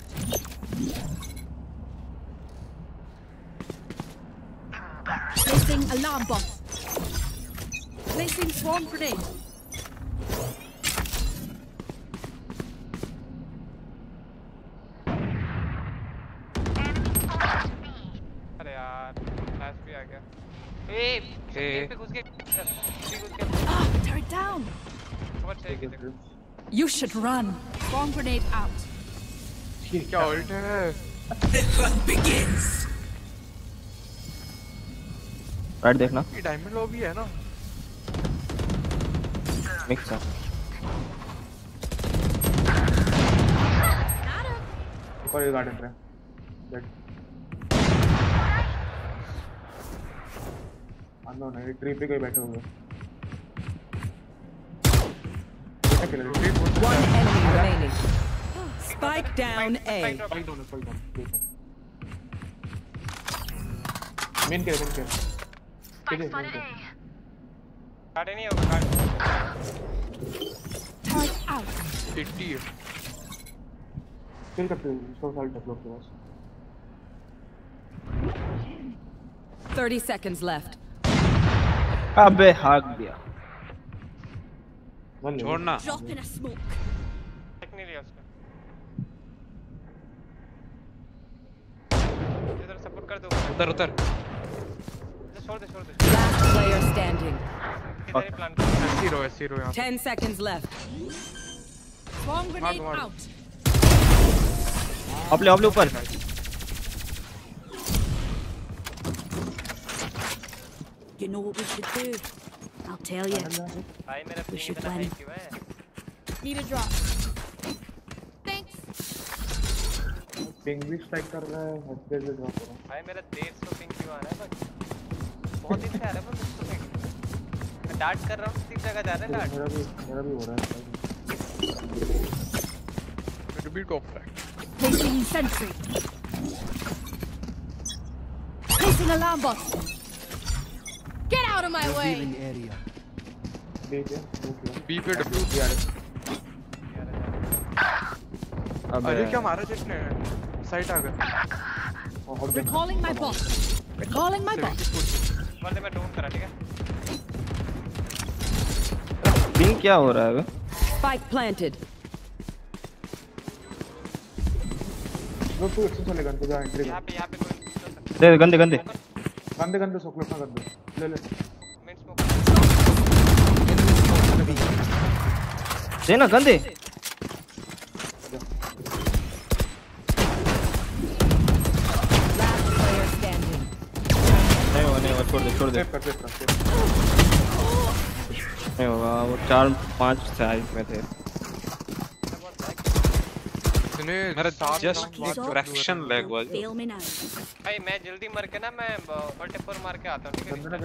Placing alarm bot. Placing swarm grenade. अरे यार flash भी आ गया ए ए पे घुस के घुस के Ah, turret down. कवर चाहिए किसी को You should run. Bomb grenade out. ये क्या अल्ट है राइट देखना ये डायमंड लॉबी है ना मिक्स है ऊपर ये गार्डन पे डेड अननोन है ट्री पे कोई बैठे हुए One enemy remaining. Spike down A. Fight होने फाइट होने मेन के मेन के Spike spotted A. काटे नहीं होगा काट Turret out. अस्सी है किल करते हैं सौ साल तक लोग के पास Thirty seconds left. अबे हाक दिया छोड़ना Drop in a smoke. Take नहीं लिया उसने इधर सपोर्ट कर दो उधर उधर छोड़ दे छोड़ दे Last player standing. इधर ही प्लान ऐसी रो ऐसी रो यहाँ Ten seconds left. Bomb grenade मार। out. अपले अपले ऊपर You know what we should do? I'll tell you. भाई मेरा We पिंग should इतना हाई win. क्यों है Need a drop. Thanks. Ping भी स्ट्राइक कर रहा है हफ्ते से ड्रॉप हो रहा भाई मेरा डेढ़ सौ पिंग क्यों आ रहा है बस बहुत दिन से आ रहा है बस उसको पिंग मैं डार्ट कर रहा हूँ तीन जगह जा रहा है है डार्ट मेरा भी मेरा भी हो रहा है मेरा भी top track Placing sentry. Placing alarm bot. Get out of my way. Revealing area. ठीक है बी पे डब्ल्यू भी आ रहा है अरे क्या मारा जिसने साइट आ गया Recalling my bot. Recalling my bot. वर्दे में डोंट करा ठीक है पिंग क्या हो रहा है बे Spike planted. वो तू अच्छे चले गन पे जा एंट्री यहाँ पे यहाँ पे कोई दे गंदे गंदे गंदे गंदे सोकले अपना कर दे ले ले मिड स्मोक दे ना गंदे Last player standing. नहीं होगा नहीं होगा छोड़ दे छोड़ दे सेव कर सेव कर नहीं होगा वो चार पांच साइड में थे इतने मेरा सात जस्ट round बाद फ्रैक्शन लैग हुआ जो भाई मैं जल्दी मर के ना मैं फोर्टी-फोर मार के आता हूं ठीक है मैं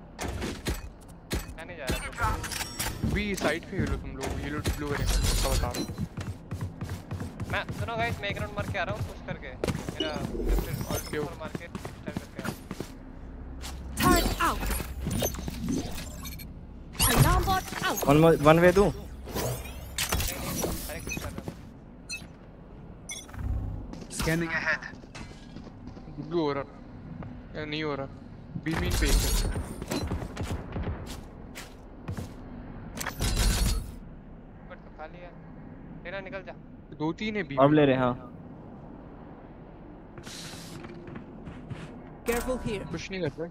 नहीं जा रहा भी साइड पे खेलो तुम लोग ये लोग ब्लू करेंगे उसका बता रहा हूं मैं सुनो गाइस मैं एक राउंड मार के आ रहा हूं पुश करके मेरा फिर फोर्टी-फोर मार के स्टार्ट करके आ Turret out. Alarm bot out. One one वे दूं Scanning ahead. ब्लू हो रहा या नहीं हो रहा बी मीन पे खाली है तेरा निकल जा दो तीन है बी अब ले रहे हाँ Careful here. कुछ नहीं कर रहा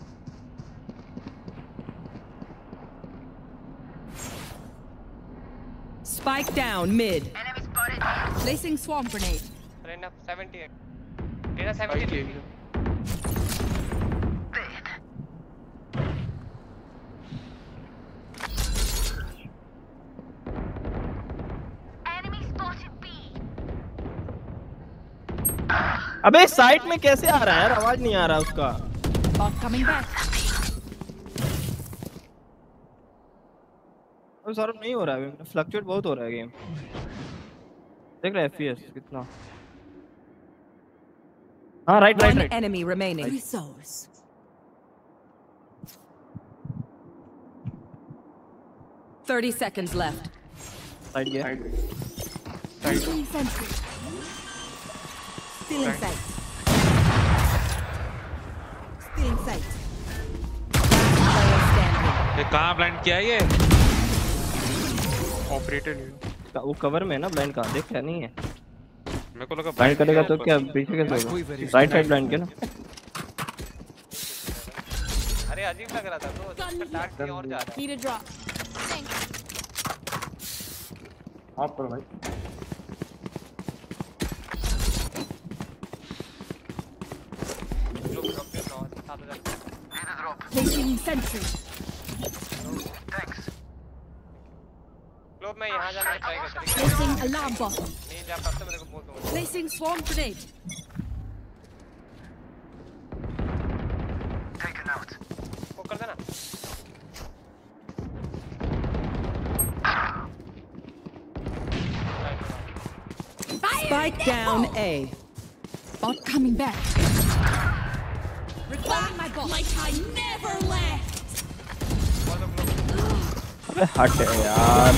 Spike down mid. Enemy spotted. Placing swarm grenade. Rena seventy-eight. Rena seventy-eight. Enemy spotted B. अबे साइड में कैसे आ रहा है यार आवाज नहीं आ रहा उसका Bot coming back. अब सौरभ नहीं हो रहा है फ्लक्चुएट बहुत हो रहा है गेम देख रहा है एफपीएस कितना हाँ right right right Enemy remaining. Three souls. Thirty seconds left. Side गया Placing sentry. Still in sight. Still in sight. Player standing. ये कहाँ ब्लाइंड किया है ये ऑपरेटर नहीं वो कवर में है ना ब्लाइंड कहाँ देख क्या नहीं है मेरे को लगा ब्लाइंड करेगा तो क्या पीछे कैसे होगा राइट साइड ब्लाइंड के ना अरे अजीब लग रहा था तो अटैक की और जा रहा Need a drop. आप करो भाई Placing sentry. लो मैं यहाँ जाना ट्राई करता हूँ Placing alarm bot. नहीं जा पाता मेरे को बोल दो Placing swarm grenade. वो कर देना Spike down A. Bot coming back. Recalling my bot. Like I never left. अबे हट यार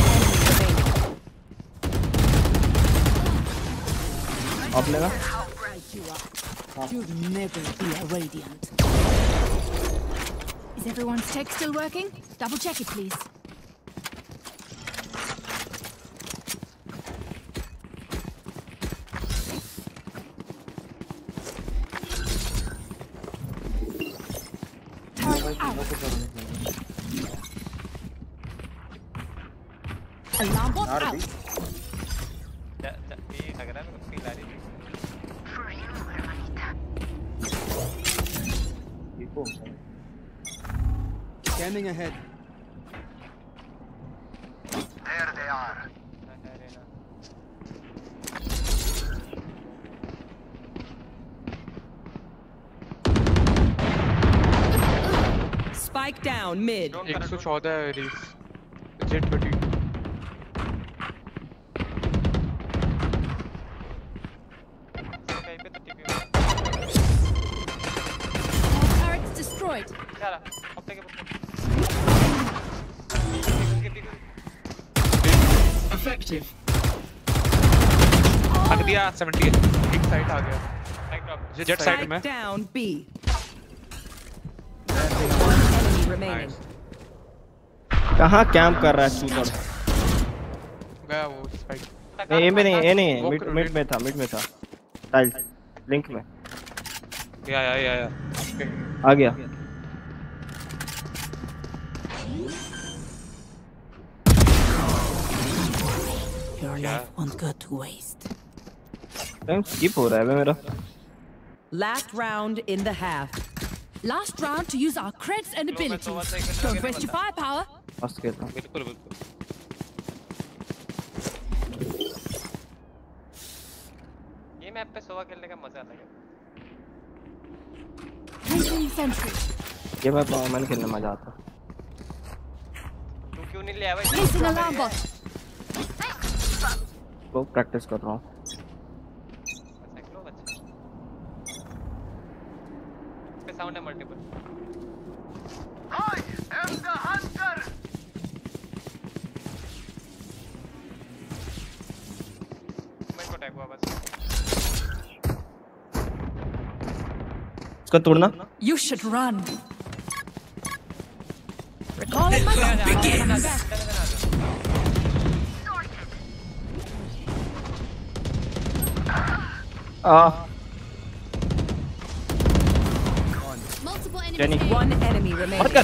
आप लेगा How bright you are. You'll never be a radiant. Is everyone's tech still working? Double check it, please. Turret out. Alarm bot out. ये लग रहा है मेरे को फील आ रही है Scanning ahead. There they are. Spike down mid. एक सौ चौदह रेस जेट बटी कहीं पे तो टीपी Turret's destroyed. चला हफ्ते के Effective. हट दिया सेवेंटी एक साइड आ गया जेट साइड में Spike down B. One enemy remaining. कहाँ कैंप कर रहा है शूटर गया वो साइड नहीं ये में नहीं ये नहीं मिड मिड में था मिड में था टाइल लिंक में या या या या आ गया Your life won't go to waste. Time skip हो रहा है बे मेरा Last round in the half. Last round to use our creds and abilities. Don't waste your firepower. मस्त खेल रहा हूँ बिल्कुल बिल्कुल मैप पे सोवा खेलने का मजा अलग है। ये मैं मैंने खेलने में मजा आता। तू क्यों नहीं ले आया भाई? वो प्रैक्टिस कर रहा हूँ। पे साउंड है multiple. I am the hunter. मैं को टैग हुआ बस। इसका तोड़ना। You should run. Recalling my begins. Ah. Multiple enemies. Jenny. One enemy remaining. मत कर।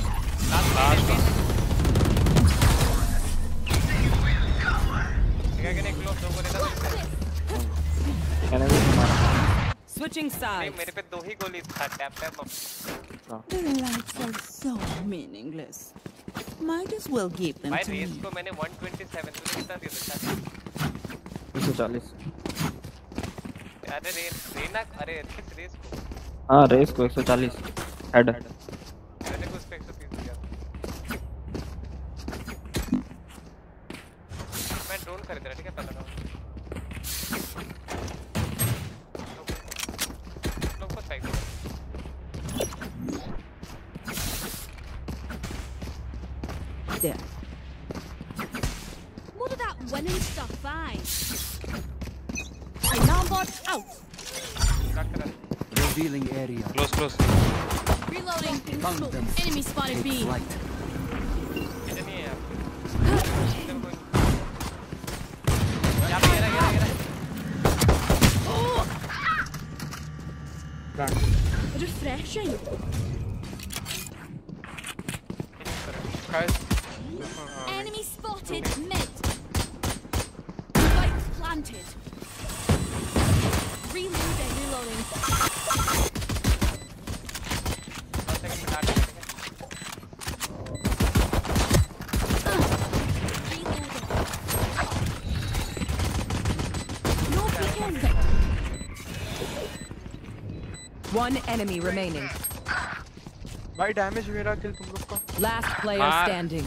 Switching sides. मेरे पे दो ही गोली था tap tap. The lights are so meaningless. Might as well give them भाई to me. रेस को मैंने one twenty-seven तुझे कितना दिया था? एक सौ चालीस। अरे रेस रेना अरे किस रेस को? हाँ रेस को एक सौ चालीस हेड। मैंने को उसको एक सौ तीस दिया। मैं ड्रोन खरीद रहा ठीक है पता लगा। लोग को side There. More of that winning stuff, fine. Alarm bot out. Revealing area. Close, close. Reloading. Found them. Enemy spotted B. Take flight. इधर नहीं है यार। इधर कोई। यहाँ पे ये रहा, ये रहा, ये रहा। Refreshing. Guys. Enemy spotted mid. Spike planted. Reloading, reloading. No peeking. One enemy remaining. भाई डैमेज मेरा किल तुम लोग का। Last player Ah. standing.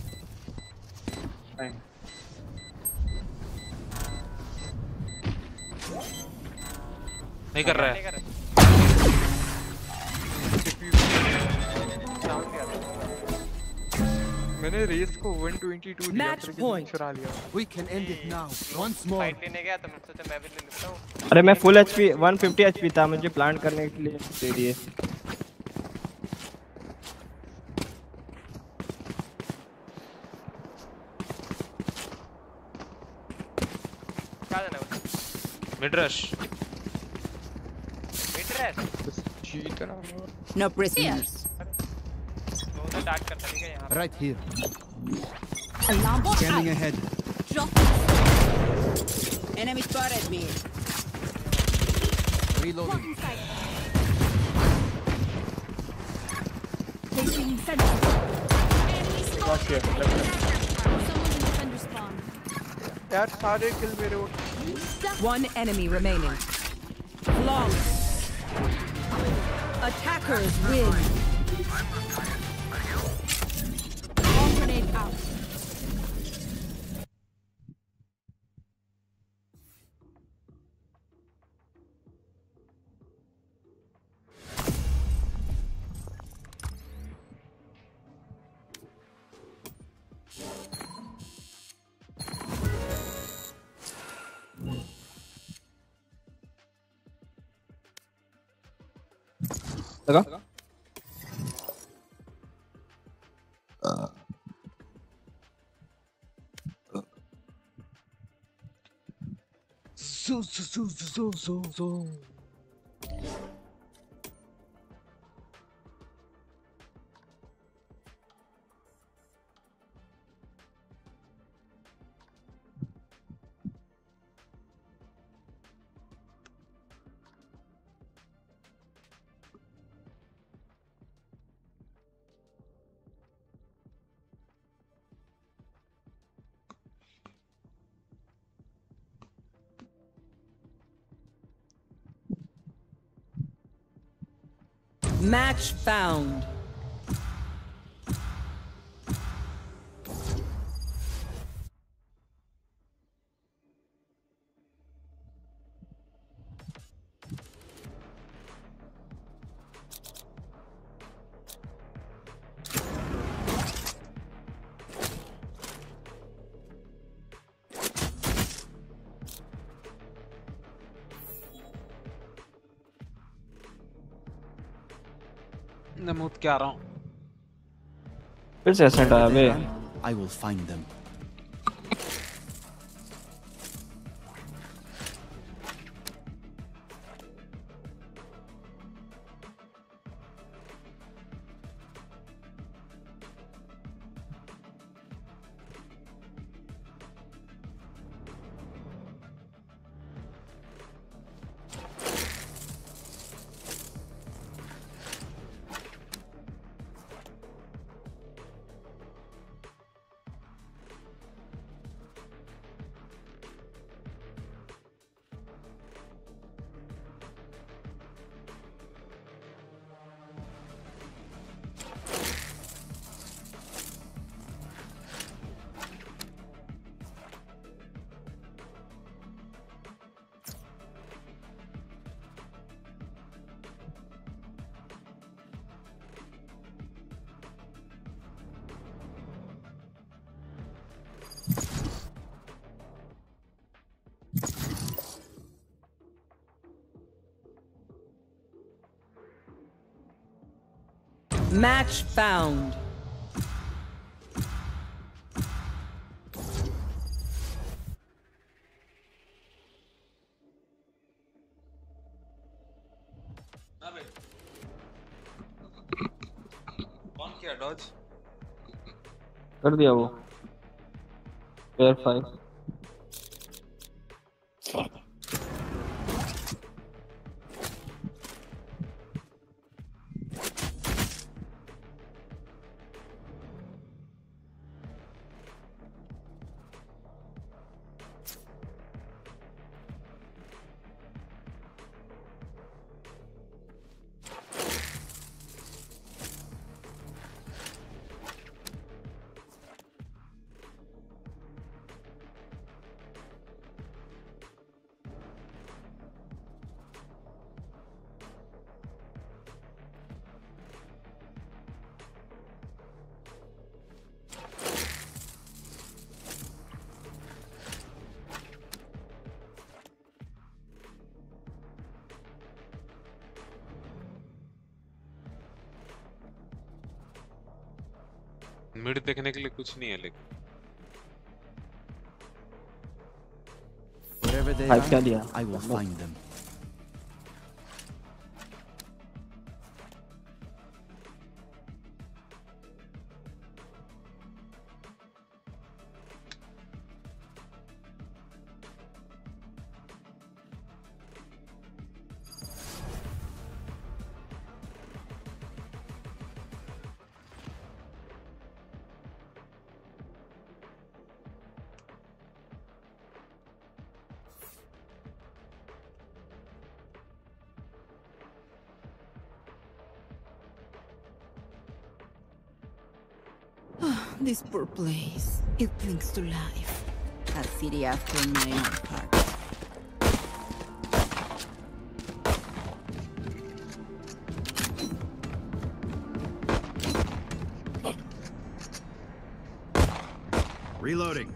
नहीं कर रहा है। मैंने रेस को one twenty-two दिया Match फिर point. चुरा लिया। We can end it now. Once more. Fight लेने गया तो मैं सोचा मैं भी ले लेता हूँ। अरे मैं full HP one fifty HP था मुझे प्लांट करने के लिए दे दिए। क्या देना है? Mid rush. Mid rush. जीतना। No prisoners. वो तो डार्ट करता ठीक है यहाँ। Right here. Alarm bot Scanning out. ahead. Drop. Enemy spotted me. Reloading. Blocking sight. Placing sentry. Enemy spotted. Someone in defender spawn. यार सारे किल मेरे वो। One enemy remaining. Flawless. Attackers win. Bomb grenade out. लगा? Zo zo zo zo zo zo. Match found. नमूद क्या रहा हूँ फिर से एसेंट आया बे I will find them. Match found. कौन किया डॉज? कर दिया वो एयर फाइव मिड देखने के लिए कुछ नहीं है लेकिन Wherever they I've got are, you. I will find them. This poor place. It clings to life. A city after my own heart. Reloading.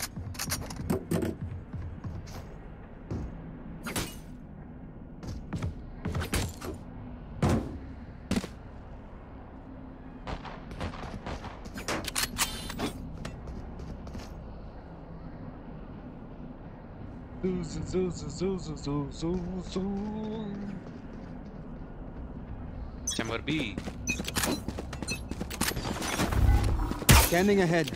Chamber B. Scanning ahead.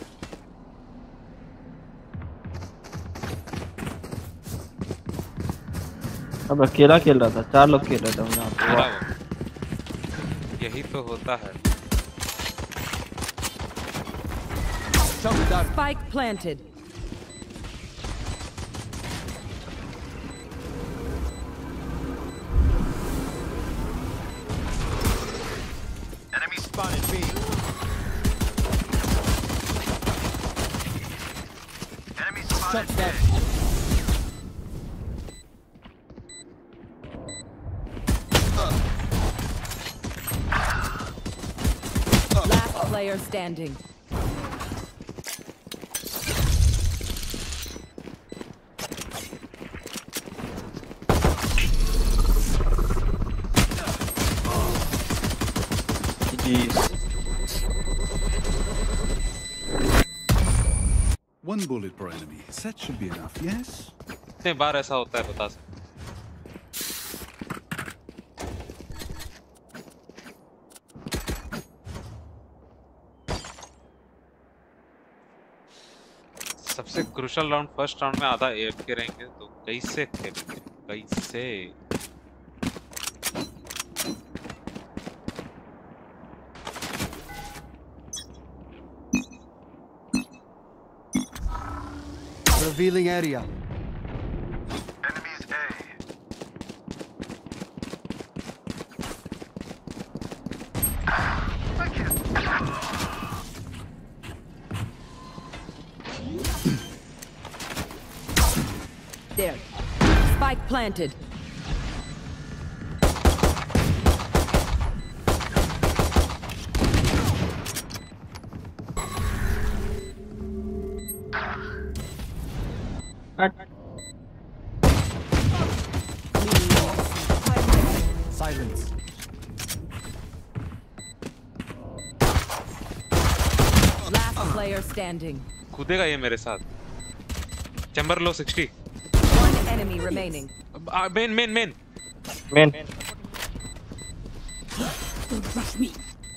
अब अकेला खेल रहा था चार लोग खेल रहे थे यहाँ पे यही तो होता है Spike planted. spotted B. Enemy spotted. Shot down. Last player standing. One bullet per enemy. That should be enough, yes? कितने बार ऐसा होता है बता सकते? सबसे क्रूशल राउंड फर्स्ट राउंड में आधा एएफके रहेंगे तो कैसे खेलेंगे? कैसे? Revealing area. Enemies A. There. Spike planted. Silence. Last player standing. कूदेगा ये मेरे साथ. Chamber low sixty. One enemy remaining. Main, main, main. Main. Don't rush me.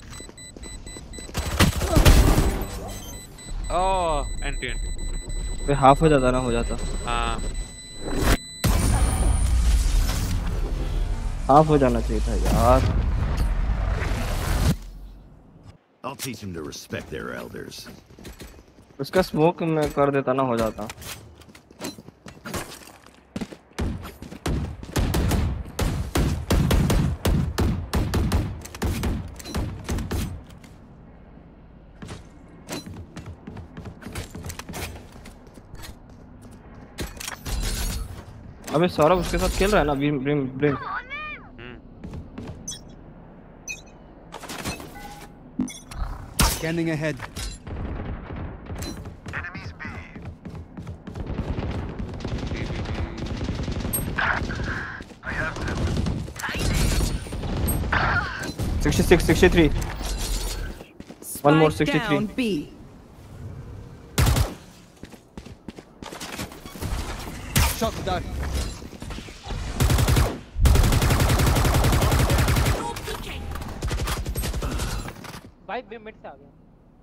Oh, anti anti. पे हाफ हो जाता ना हो जाता. हाँ. हाफ हो जाना चाहिए था यार. I'll teach them to respect their elders. उसका स्मोक में कर देता ना हो जाता. अबे सौरभ उसके साथ खेल रहा है ना Brim Brim Brim Scanning ahead. Enemies B. I have them. sixty-six, sixty-three. One more sixty-three. Down B. Shot down. भाई बे मिड से आ गया.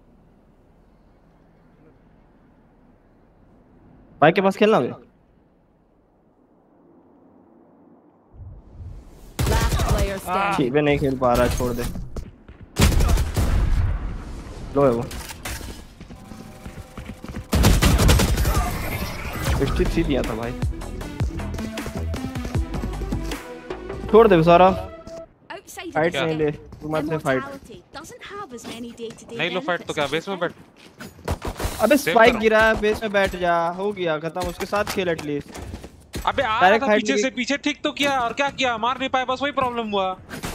भाई के पास खेलना है. Last player standing. ठीक है नहीं खेल पा रहा छोड़ दे. लो है वो. sixty-three दिया था भाई. छोड़ दे सारा. फाइट नहीं ले. तू मत ले फाइट. नहीं लो फाइट तो क्या बेस में बैठ. अबे स्पाइक गिरा है बेस में बैठ जा. हो गया खत्म. उसके साथ खेल एटलीस्ट. अबे आ रहा था पीछे से पीछे ठीक तो किया और क्या किया मार नहीं पाया बस वही प्रॉब्लम हुआ.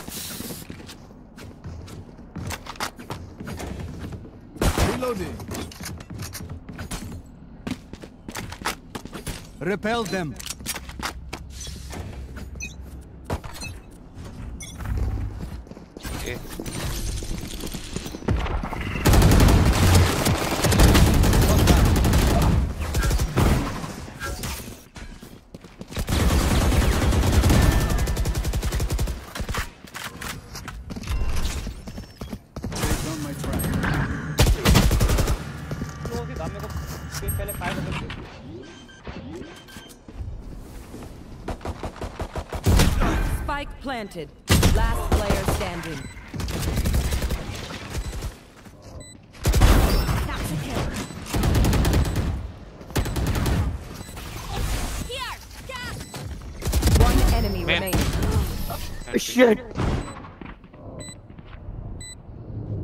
Reloading. Repel them. Okay. Spike planted. Last player standing. That's a kill. Here, gas. One enemy Man. remaining. Shit.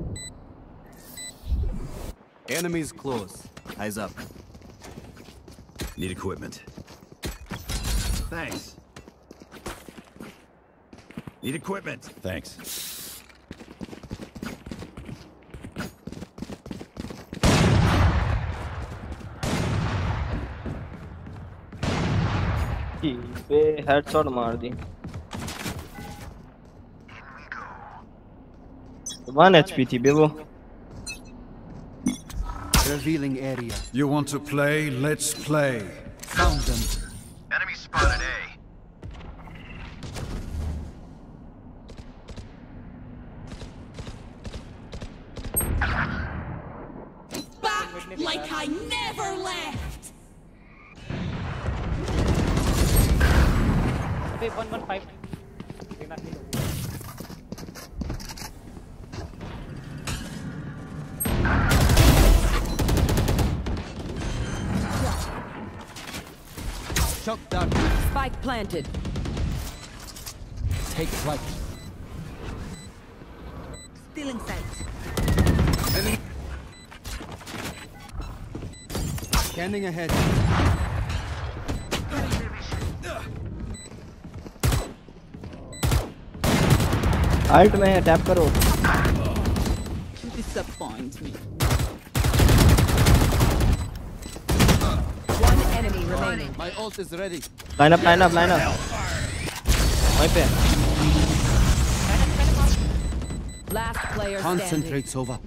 Enemies close. Eyes up. Need equipment. Thanks. Need equipment. Thanks. बे हेडशॉट मार दी। One HP थी बे वो। Revealing area. You want to play? Let's play. Found them. Enemy spotted A. Back like I never left. Wait, one one five. Shock dart. Spike planted. Take flight. Still in sight. Enemy. Scanning ahead. Alt में है, tap करो। You disappoint me. One enemy remaining. My ult is ready. Line up, line up, line up. वहीं पे। Last player standing. Concentrate, Sova.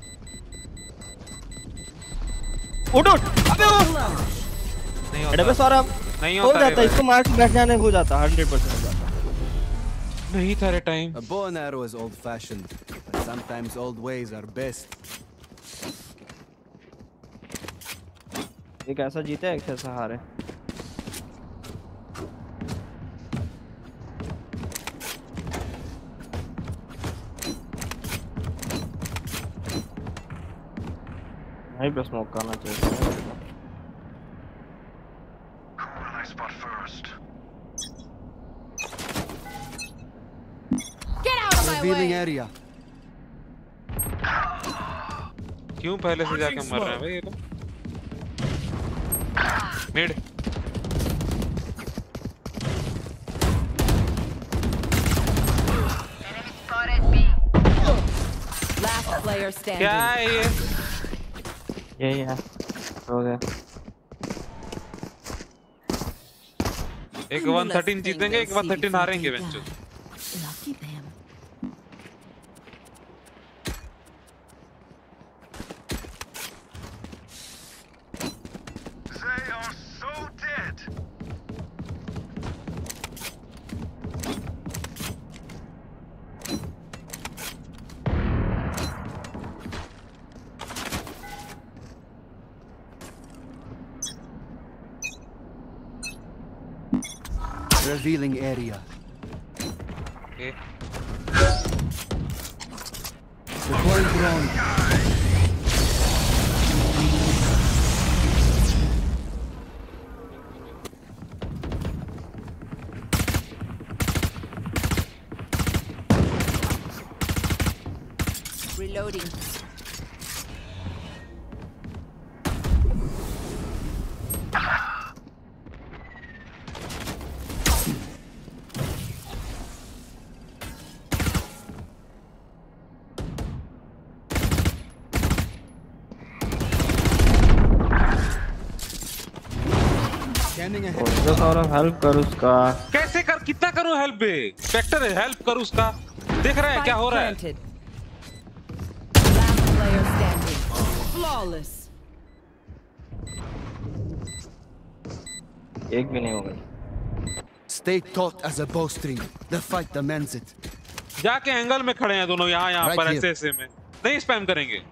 उठ उठ। अबे वो। नहीं अरे बे सौरभ। नहीं हो होता जाता, इसको मार के बैठ जाने हो जाता, हंड्रेड परसेंट हो जाता। नहीं था रे time. A bow and arrow is old-fashioned, but sometimes old ways are best. एक ऐसा जीता है, एक ऐसा हारे। नहीं पे स्मोक करना चाहिए। Revealing area. क्यों पहले से जाके मर रहे हैं भाई ये लोग? मिड। Last player standing. क्या है ये? ये ये हो गया। एक वन थर्टीन जीतेंगे, एक वन थर्टीन हारेंगे बेंचो। Lucky them. Revealing area. Okay. Deploying drone. Reloading. Help कर उसका। कैसे कर, कितना करूं हेल्प बे? स्पेक्टर है, हेल्प कर उसका। देख रहा है क्या हो रहा है? Last player standing. Flawless. एक भी नहीं होगा। Stay taut as a bowstring. The fight demands it. जाके एंगल में खड़े हैं दोनों, यहाँ यहाँ Right पर here. ऐसे ऐसे में नहीं स्पैम करेंगे।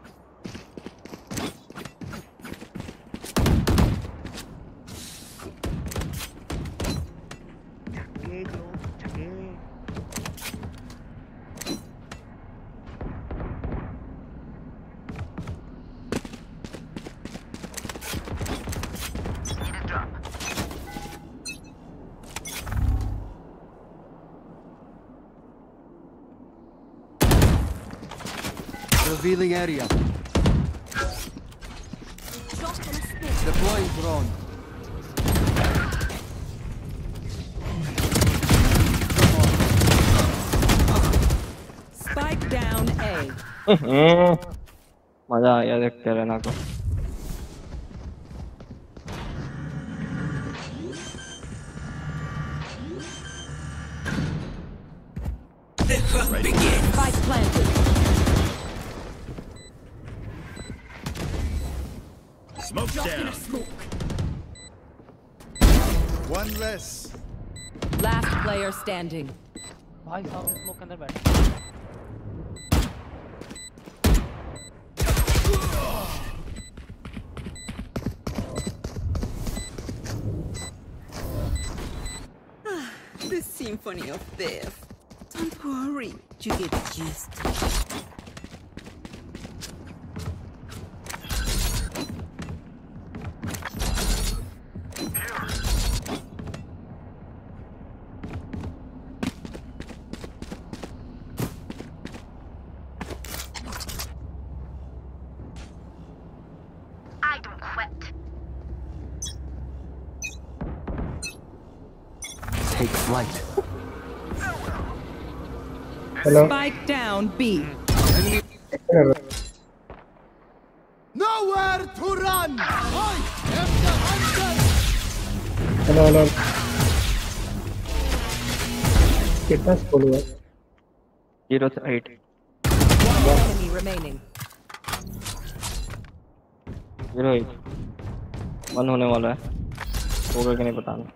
Revealing area. Deploying drone. Spike down A. मजा आ गया देखते रहना को. Spike planted. Smoke down. One less. Last player standing. भाई साहब स्मोक के अंदर बैठ. The symphony of death. Don't worry, you get the gist. I don't quit. Take flight. Hello. Spike down B. Nowhere to run. I am the hunter. Hello, hello. कितना score हुआ? Zero to eight. One enemy remaining. Zero eight. One होने वाला है. होगा कि नहीं पता नहीं.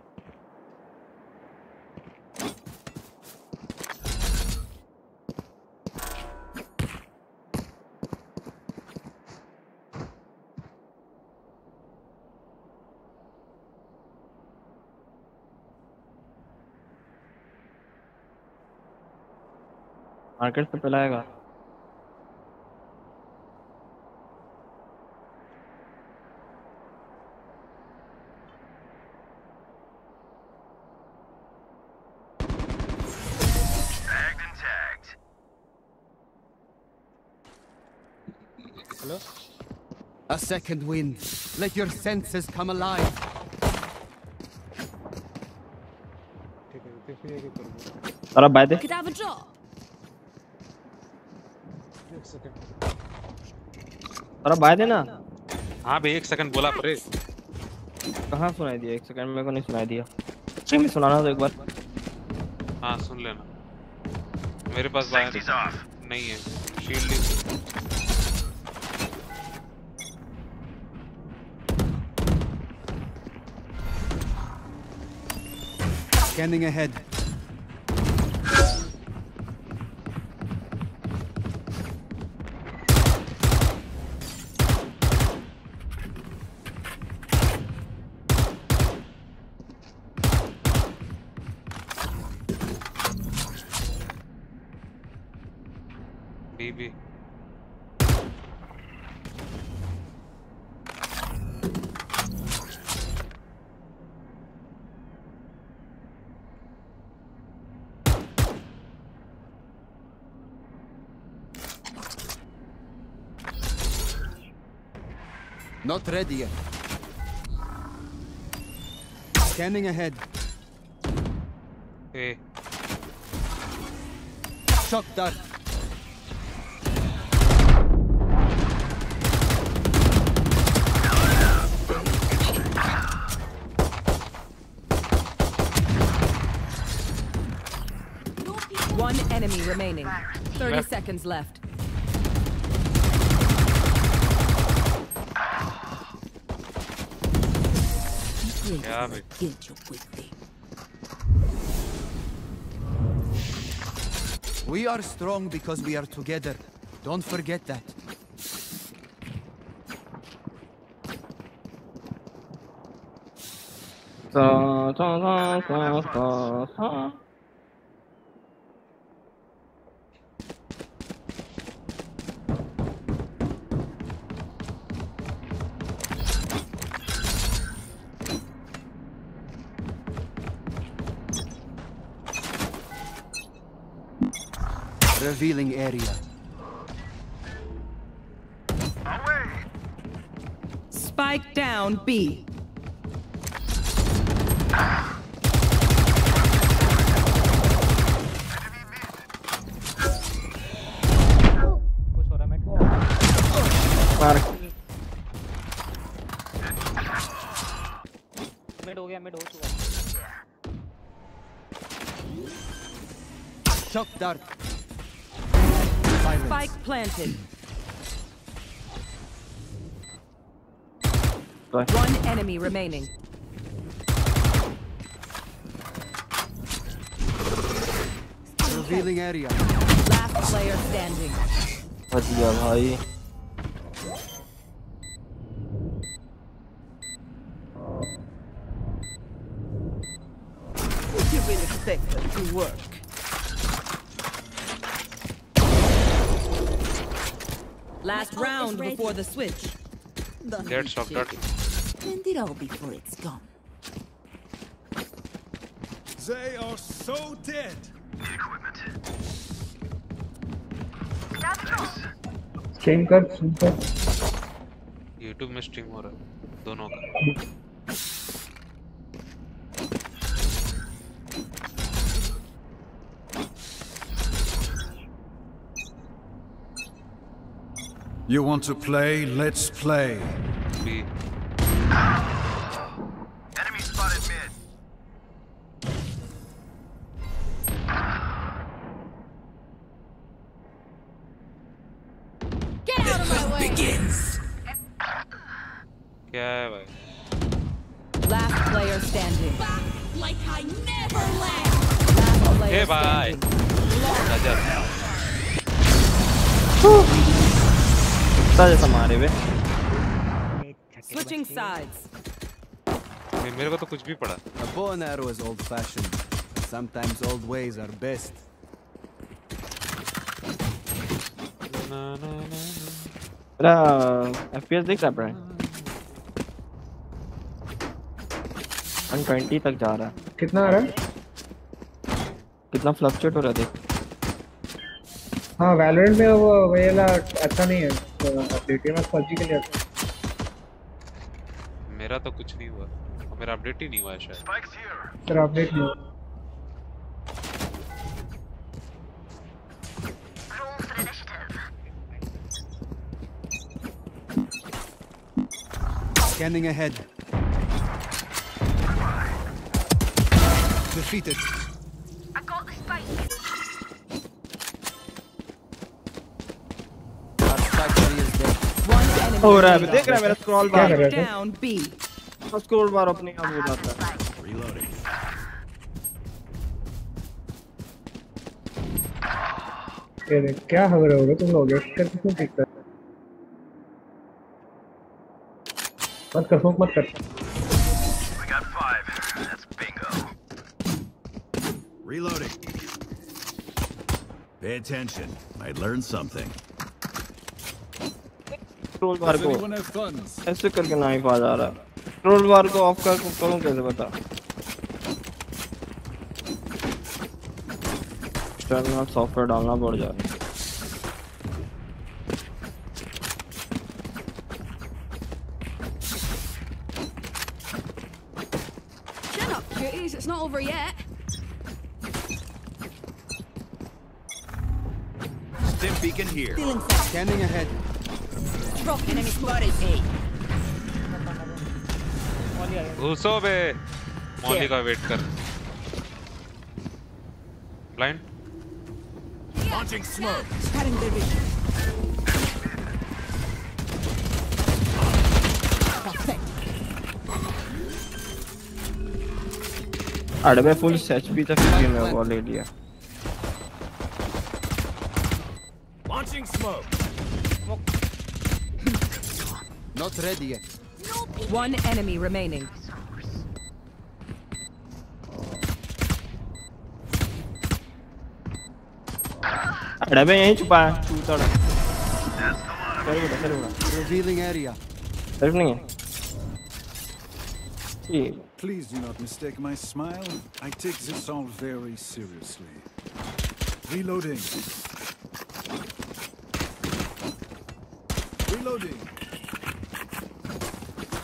मार्केट से पहले आएगा. Tagged and tagged. Hello? A second wind. Let your senses come alive. तारा बाय दे. Could have a drop. तारा बाय दे ना. हाँ भाई एक सेकंड बोला परे. कहाँ सुनाई दिया? एक सेकंड मेरे को नहीं सुनाई दिया. मैं सुनाना तो एक बार. हाँ सुन लेना. मेरे पास बाहर नहीं है. Shield. Scanning ahead. B B. Not ready yet. Scanning ahead. Hey. Shock dart. One enemy remaining. Thirty left. Seconds left. Yeah, get you quickly. We are strong because we are together. Don't forget that. Ta ta ta ta ta ta. Revealing area. Spike down B. कुछ हो रहा है मैं मार mid हो गया mid हो चुका Shock dart. Spike planted. One enemy remaining. Revealing area. Last player standing. बढ़िया भाई You will expect them to work. Last round before the switch. Dead shock dart. And it all before it's gone. They are so dead. Stream कर stream कर YouTube में stream हो रहा है दोनों का You want to play? Let's play. B. Enemy spotted mid. Get out of my way! Begins. क्या है भाई Last player standing. Like I never left! Last player Hey bye. standing. जैसा मारे बे Switching sides. मेरे को तो कुछ भी पड़ा A bow and arrow is old-fashioned. Sometimes old ways are best. मेरा F P S देख रहा है वन ट्वेंटी तक जा रहा है कितना आ रहा है कितना फ्लक्चुएट हो रहा है देख हाँ वैलोरेंट में वो वेला अच्छा नहीं है अपडेट में पबजी के लिए अच्छा मेरा तो कुछ नहीं हुआ और मेरा अपडेट ही नहीं हुआ है शायद सर अपडेट नहीं हुआ Scanning ahead. Defeated. I got the spike. One enemy. हो रहा है देख रहा है मेरा scroll bar Down B. Scroll bar अपने आप हो जाता है Reloading. ये देख क्या हो रहा होगा तुम लोग कैसे क्यों दिखता है मत कर फोक मत कर We got five. That's bingo. Reloading. Pay attention. Might learn something. Scroll bar Does को anyone have funds? ऐसे करके नाइफ आ जा रहा है स्क्रॉल बार को ऑफ कर करूं कैसे बता एक्सटर्नल सॉफ्टवेयर डालना पड़ जा रहा है Shut up, cuties. It's not over yet. Stim beacon here. Scanning ahead. Drop enemy spotted. घुसो बे मौली का वेट कर blind Launching smoke. Cutting their vision. अड़बे फुल एचपी तक फ्री में वो ले लिया Launching smoke. Not ready yet. One enemy remaining. अड़बे यहीं छुपा है चूतड़ चल बेटा चल बेटा Revealing area. सिर्फ नहीं है ये Please do not mistake my smile. I take this all very seriously. Reloading. Reloading.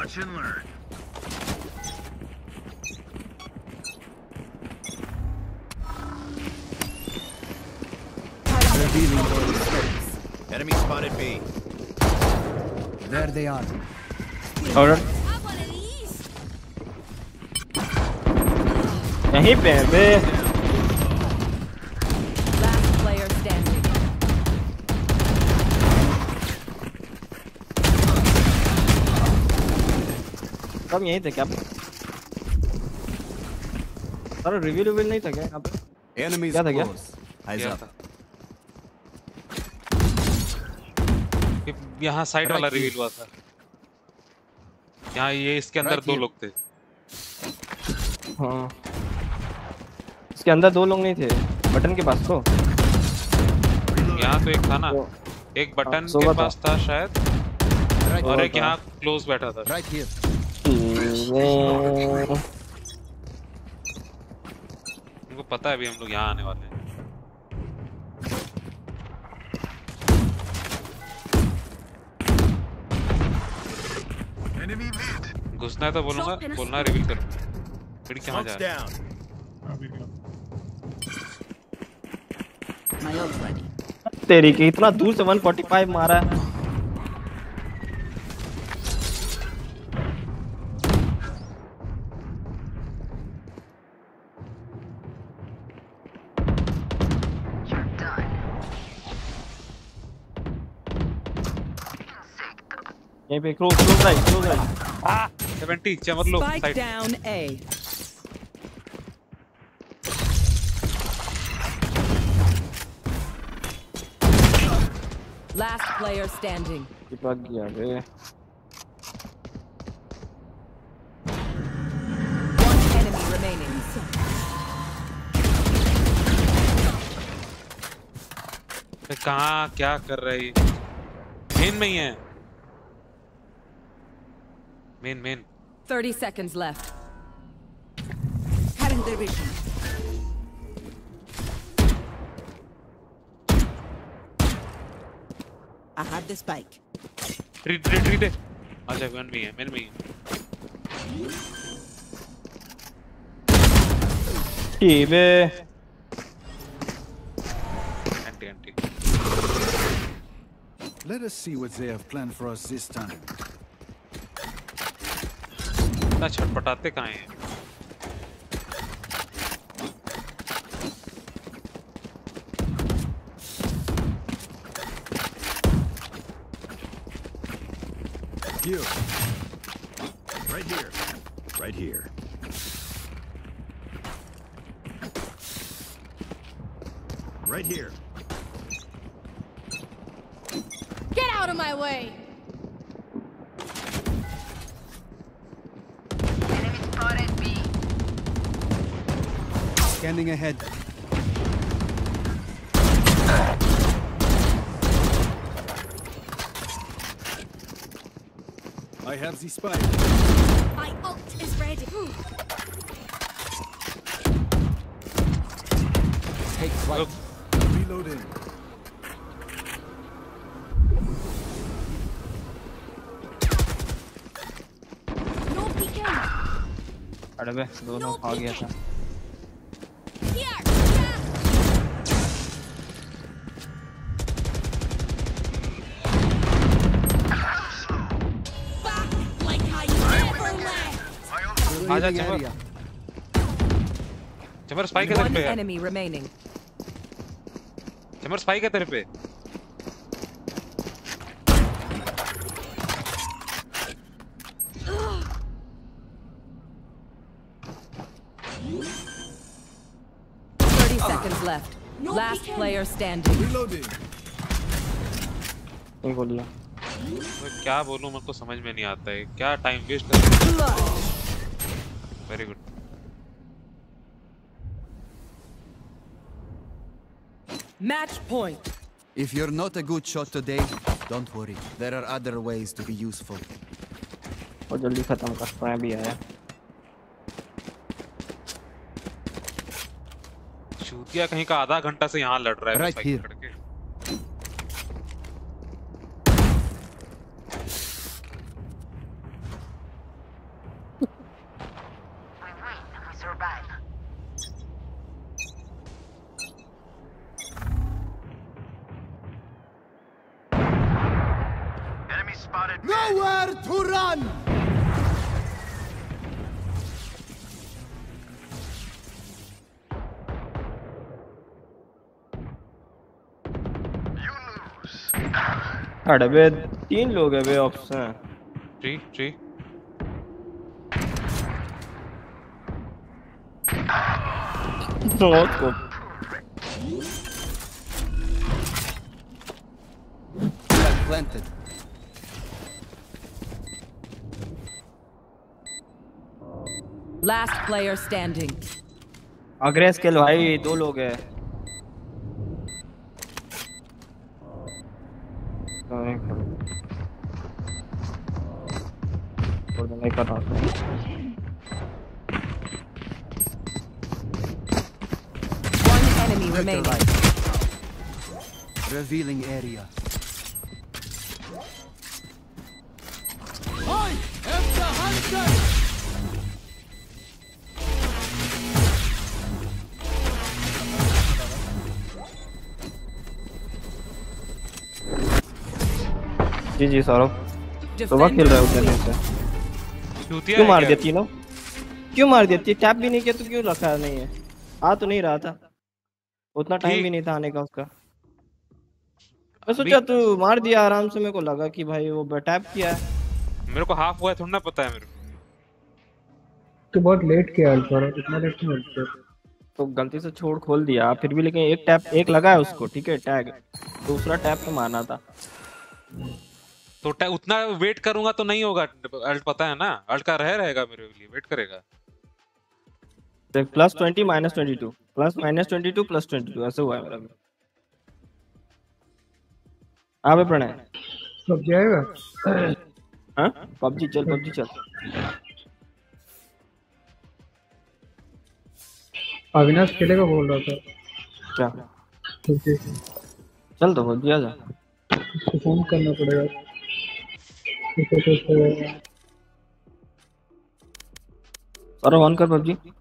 Watch and learn. Enemy spotted B. There they are. Alright. यहीं पे है बे। Last player standing. सब यहीं थे क्या? सारा रिव्यू रिव्यू नहीं था क्या यहाँ पे? Enemies क्या था क्या? Eyes up. यहाँ साइड वाला रिवील हुआ था। यहाँ ये इसके अंदर दो लोग थे। हाँ। इसके अंदर दो लोग नहीं थे। बटन के पास तो। यहाँ तो एक था ना। एक बटन के पास था शायद। और एक यहाँ क्लोज बैठा था। Right here. उनको पता है अभी हम लोग यहाँ आने वाले हैं। घुसना है तो बोलूँगा, बोलना रिवील करूँगा। फिर क्या मजा है? तेरी के इतना दूर से one forty-five मारा है। यहीं पे close close right close right ah seventy चमर लो Spike down A. Last player standing. चिपक गया बे। One enemy remaining. कहाँ क्या कर रही? मेन में ही है। Main, main. Thirty seconds left. Cutting their vision. I have the spike. Treat, treat, treat. अच्छा, main में है, main में ही है। ठीक है। Anti, anti. Let us see what they have planned for us this time. इतना छटपटाते कहाँ हैं? Here. Right here. Right here. Right here. Get out of my way! Scanning ahead. I have the spike. My ult is ready. Take flight. Reloading. No peeking. अरे बे दोनों आ गया था। Here. Back like I never left. आजा चमर। चमर spike है तेरे पे। One enemy remaining. चमर स्पाइक है तेरे पे। Thirty seconds left. Last player standing. Reloading. नहीं बोलिए। मैं क्या बोलूं मेरे को समझ में नहीं आता है। क्या टाइम वेस्ट कर। Very good. Match point. If you're not a good shot today, don't worry. There are other ways to be useful. और जल्दी खत्म कर पाए भी आया। चूतिया कहीं का आधा घंटा से यहाँ लड़ रहा है। Right here. Nowhere to run! अरे बे तीन लोग है बे ऑप्शन जी जी बहुत को planted. Last player standing. Aggress के भाई दो लोग हैं नहीं कर रहा One enemy remaining. Revealing area. I am the hunter! जी जी सौरभ सुबह खेल रहे हो क्या से क्यों मार देती नो क्यों मार देती टैप भी नहीं किया तो क्यों रखा नहीं है आ तो नहीं रहा था उतना टाइम भी नहीं था आने का उसका मैं सोचा तू मार दिया आराम से मेरे को लगा कि भाई वो टैप किया है मेरे को हाफ हुआ है थोड़ा ना पता है मेरे को तो बहुत लेट किया सौरभ इतना लेट क्यों किया तो गलती से छोड़ खोल दिया फिर भी लेकिन एक टैप एक लगा है उसको ठीक है टैग दूसरा टैप तो मारना था तो उतना वेट करूंगा तो नहीं होगा अल्ट पता है ना अल्ट का रह रहेगा मेरे लिए वेट करेगा देख plus twenty minus twenty two plus minus twenty two plus twenty two ऐसे हुआ है मेरा भी आवे प्रणय सब जाएगा हाँ पबजी चल पबजी चल अविनाश खेलेगा बोल रहा था क्या ठीक है चल तो पबजी आ जा उसको फोन करना पड़ेगा सर ऑन कर पबजी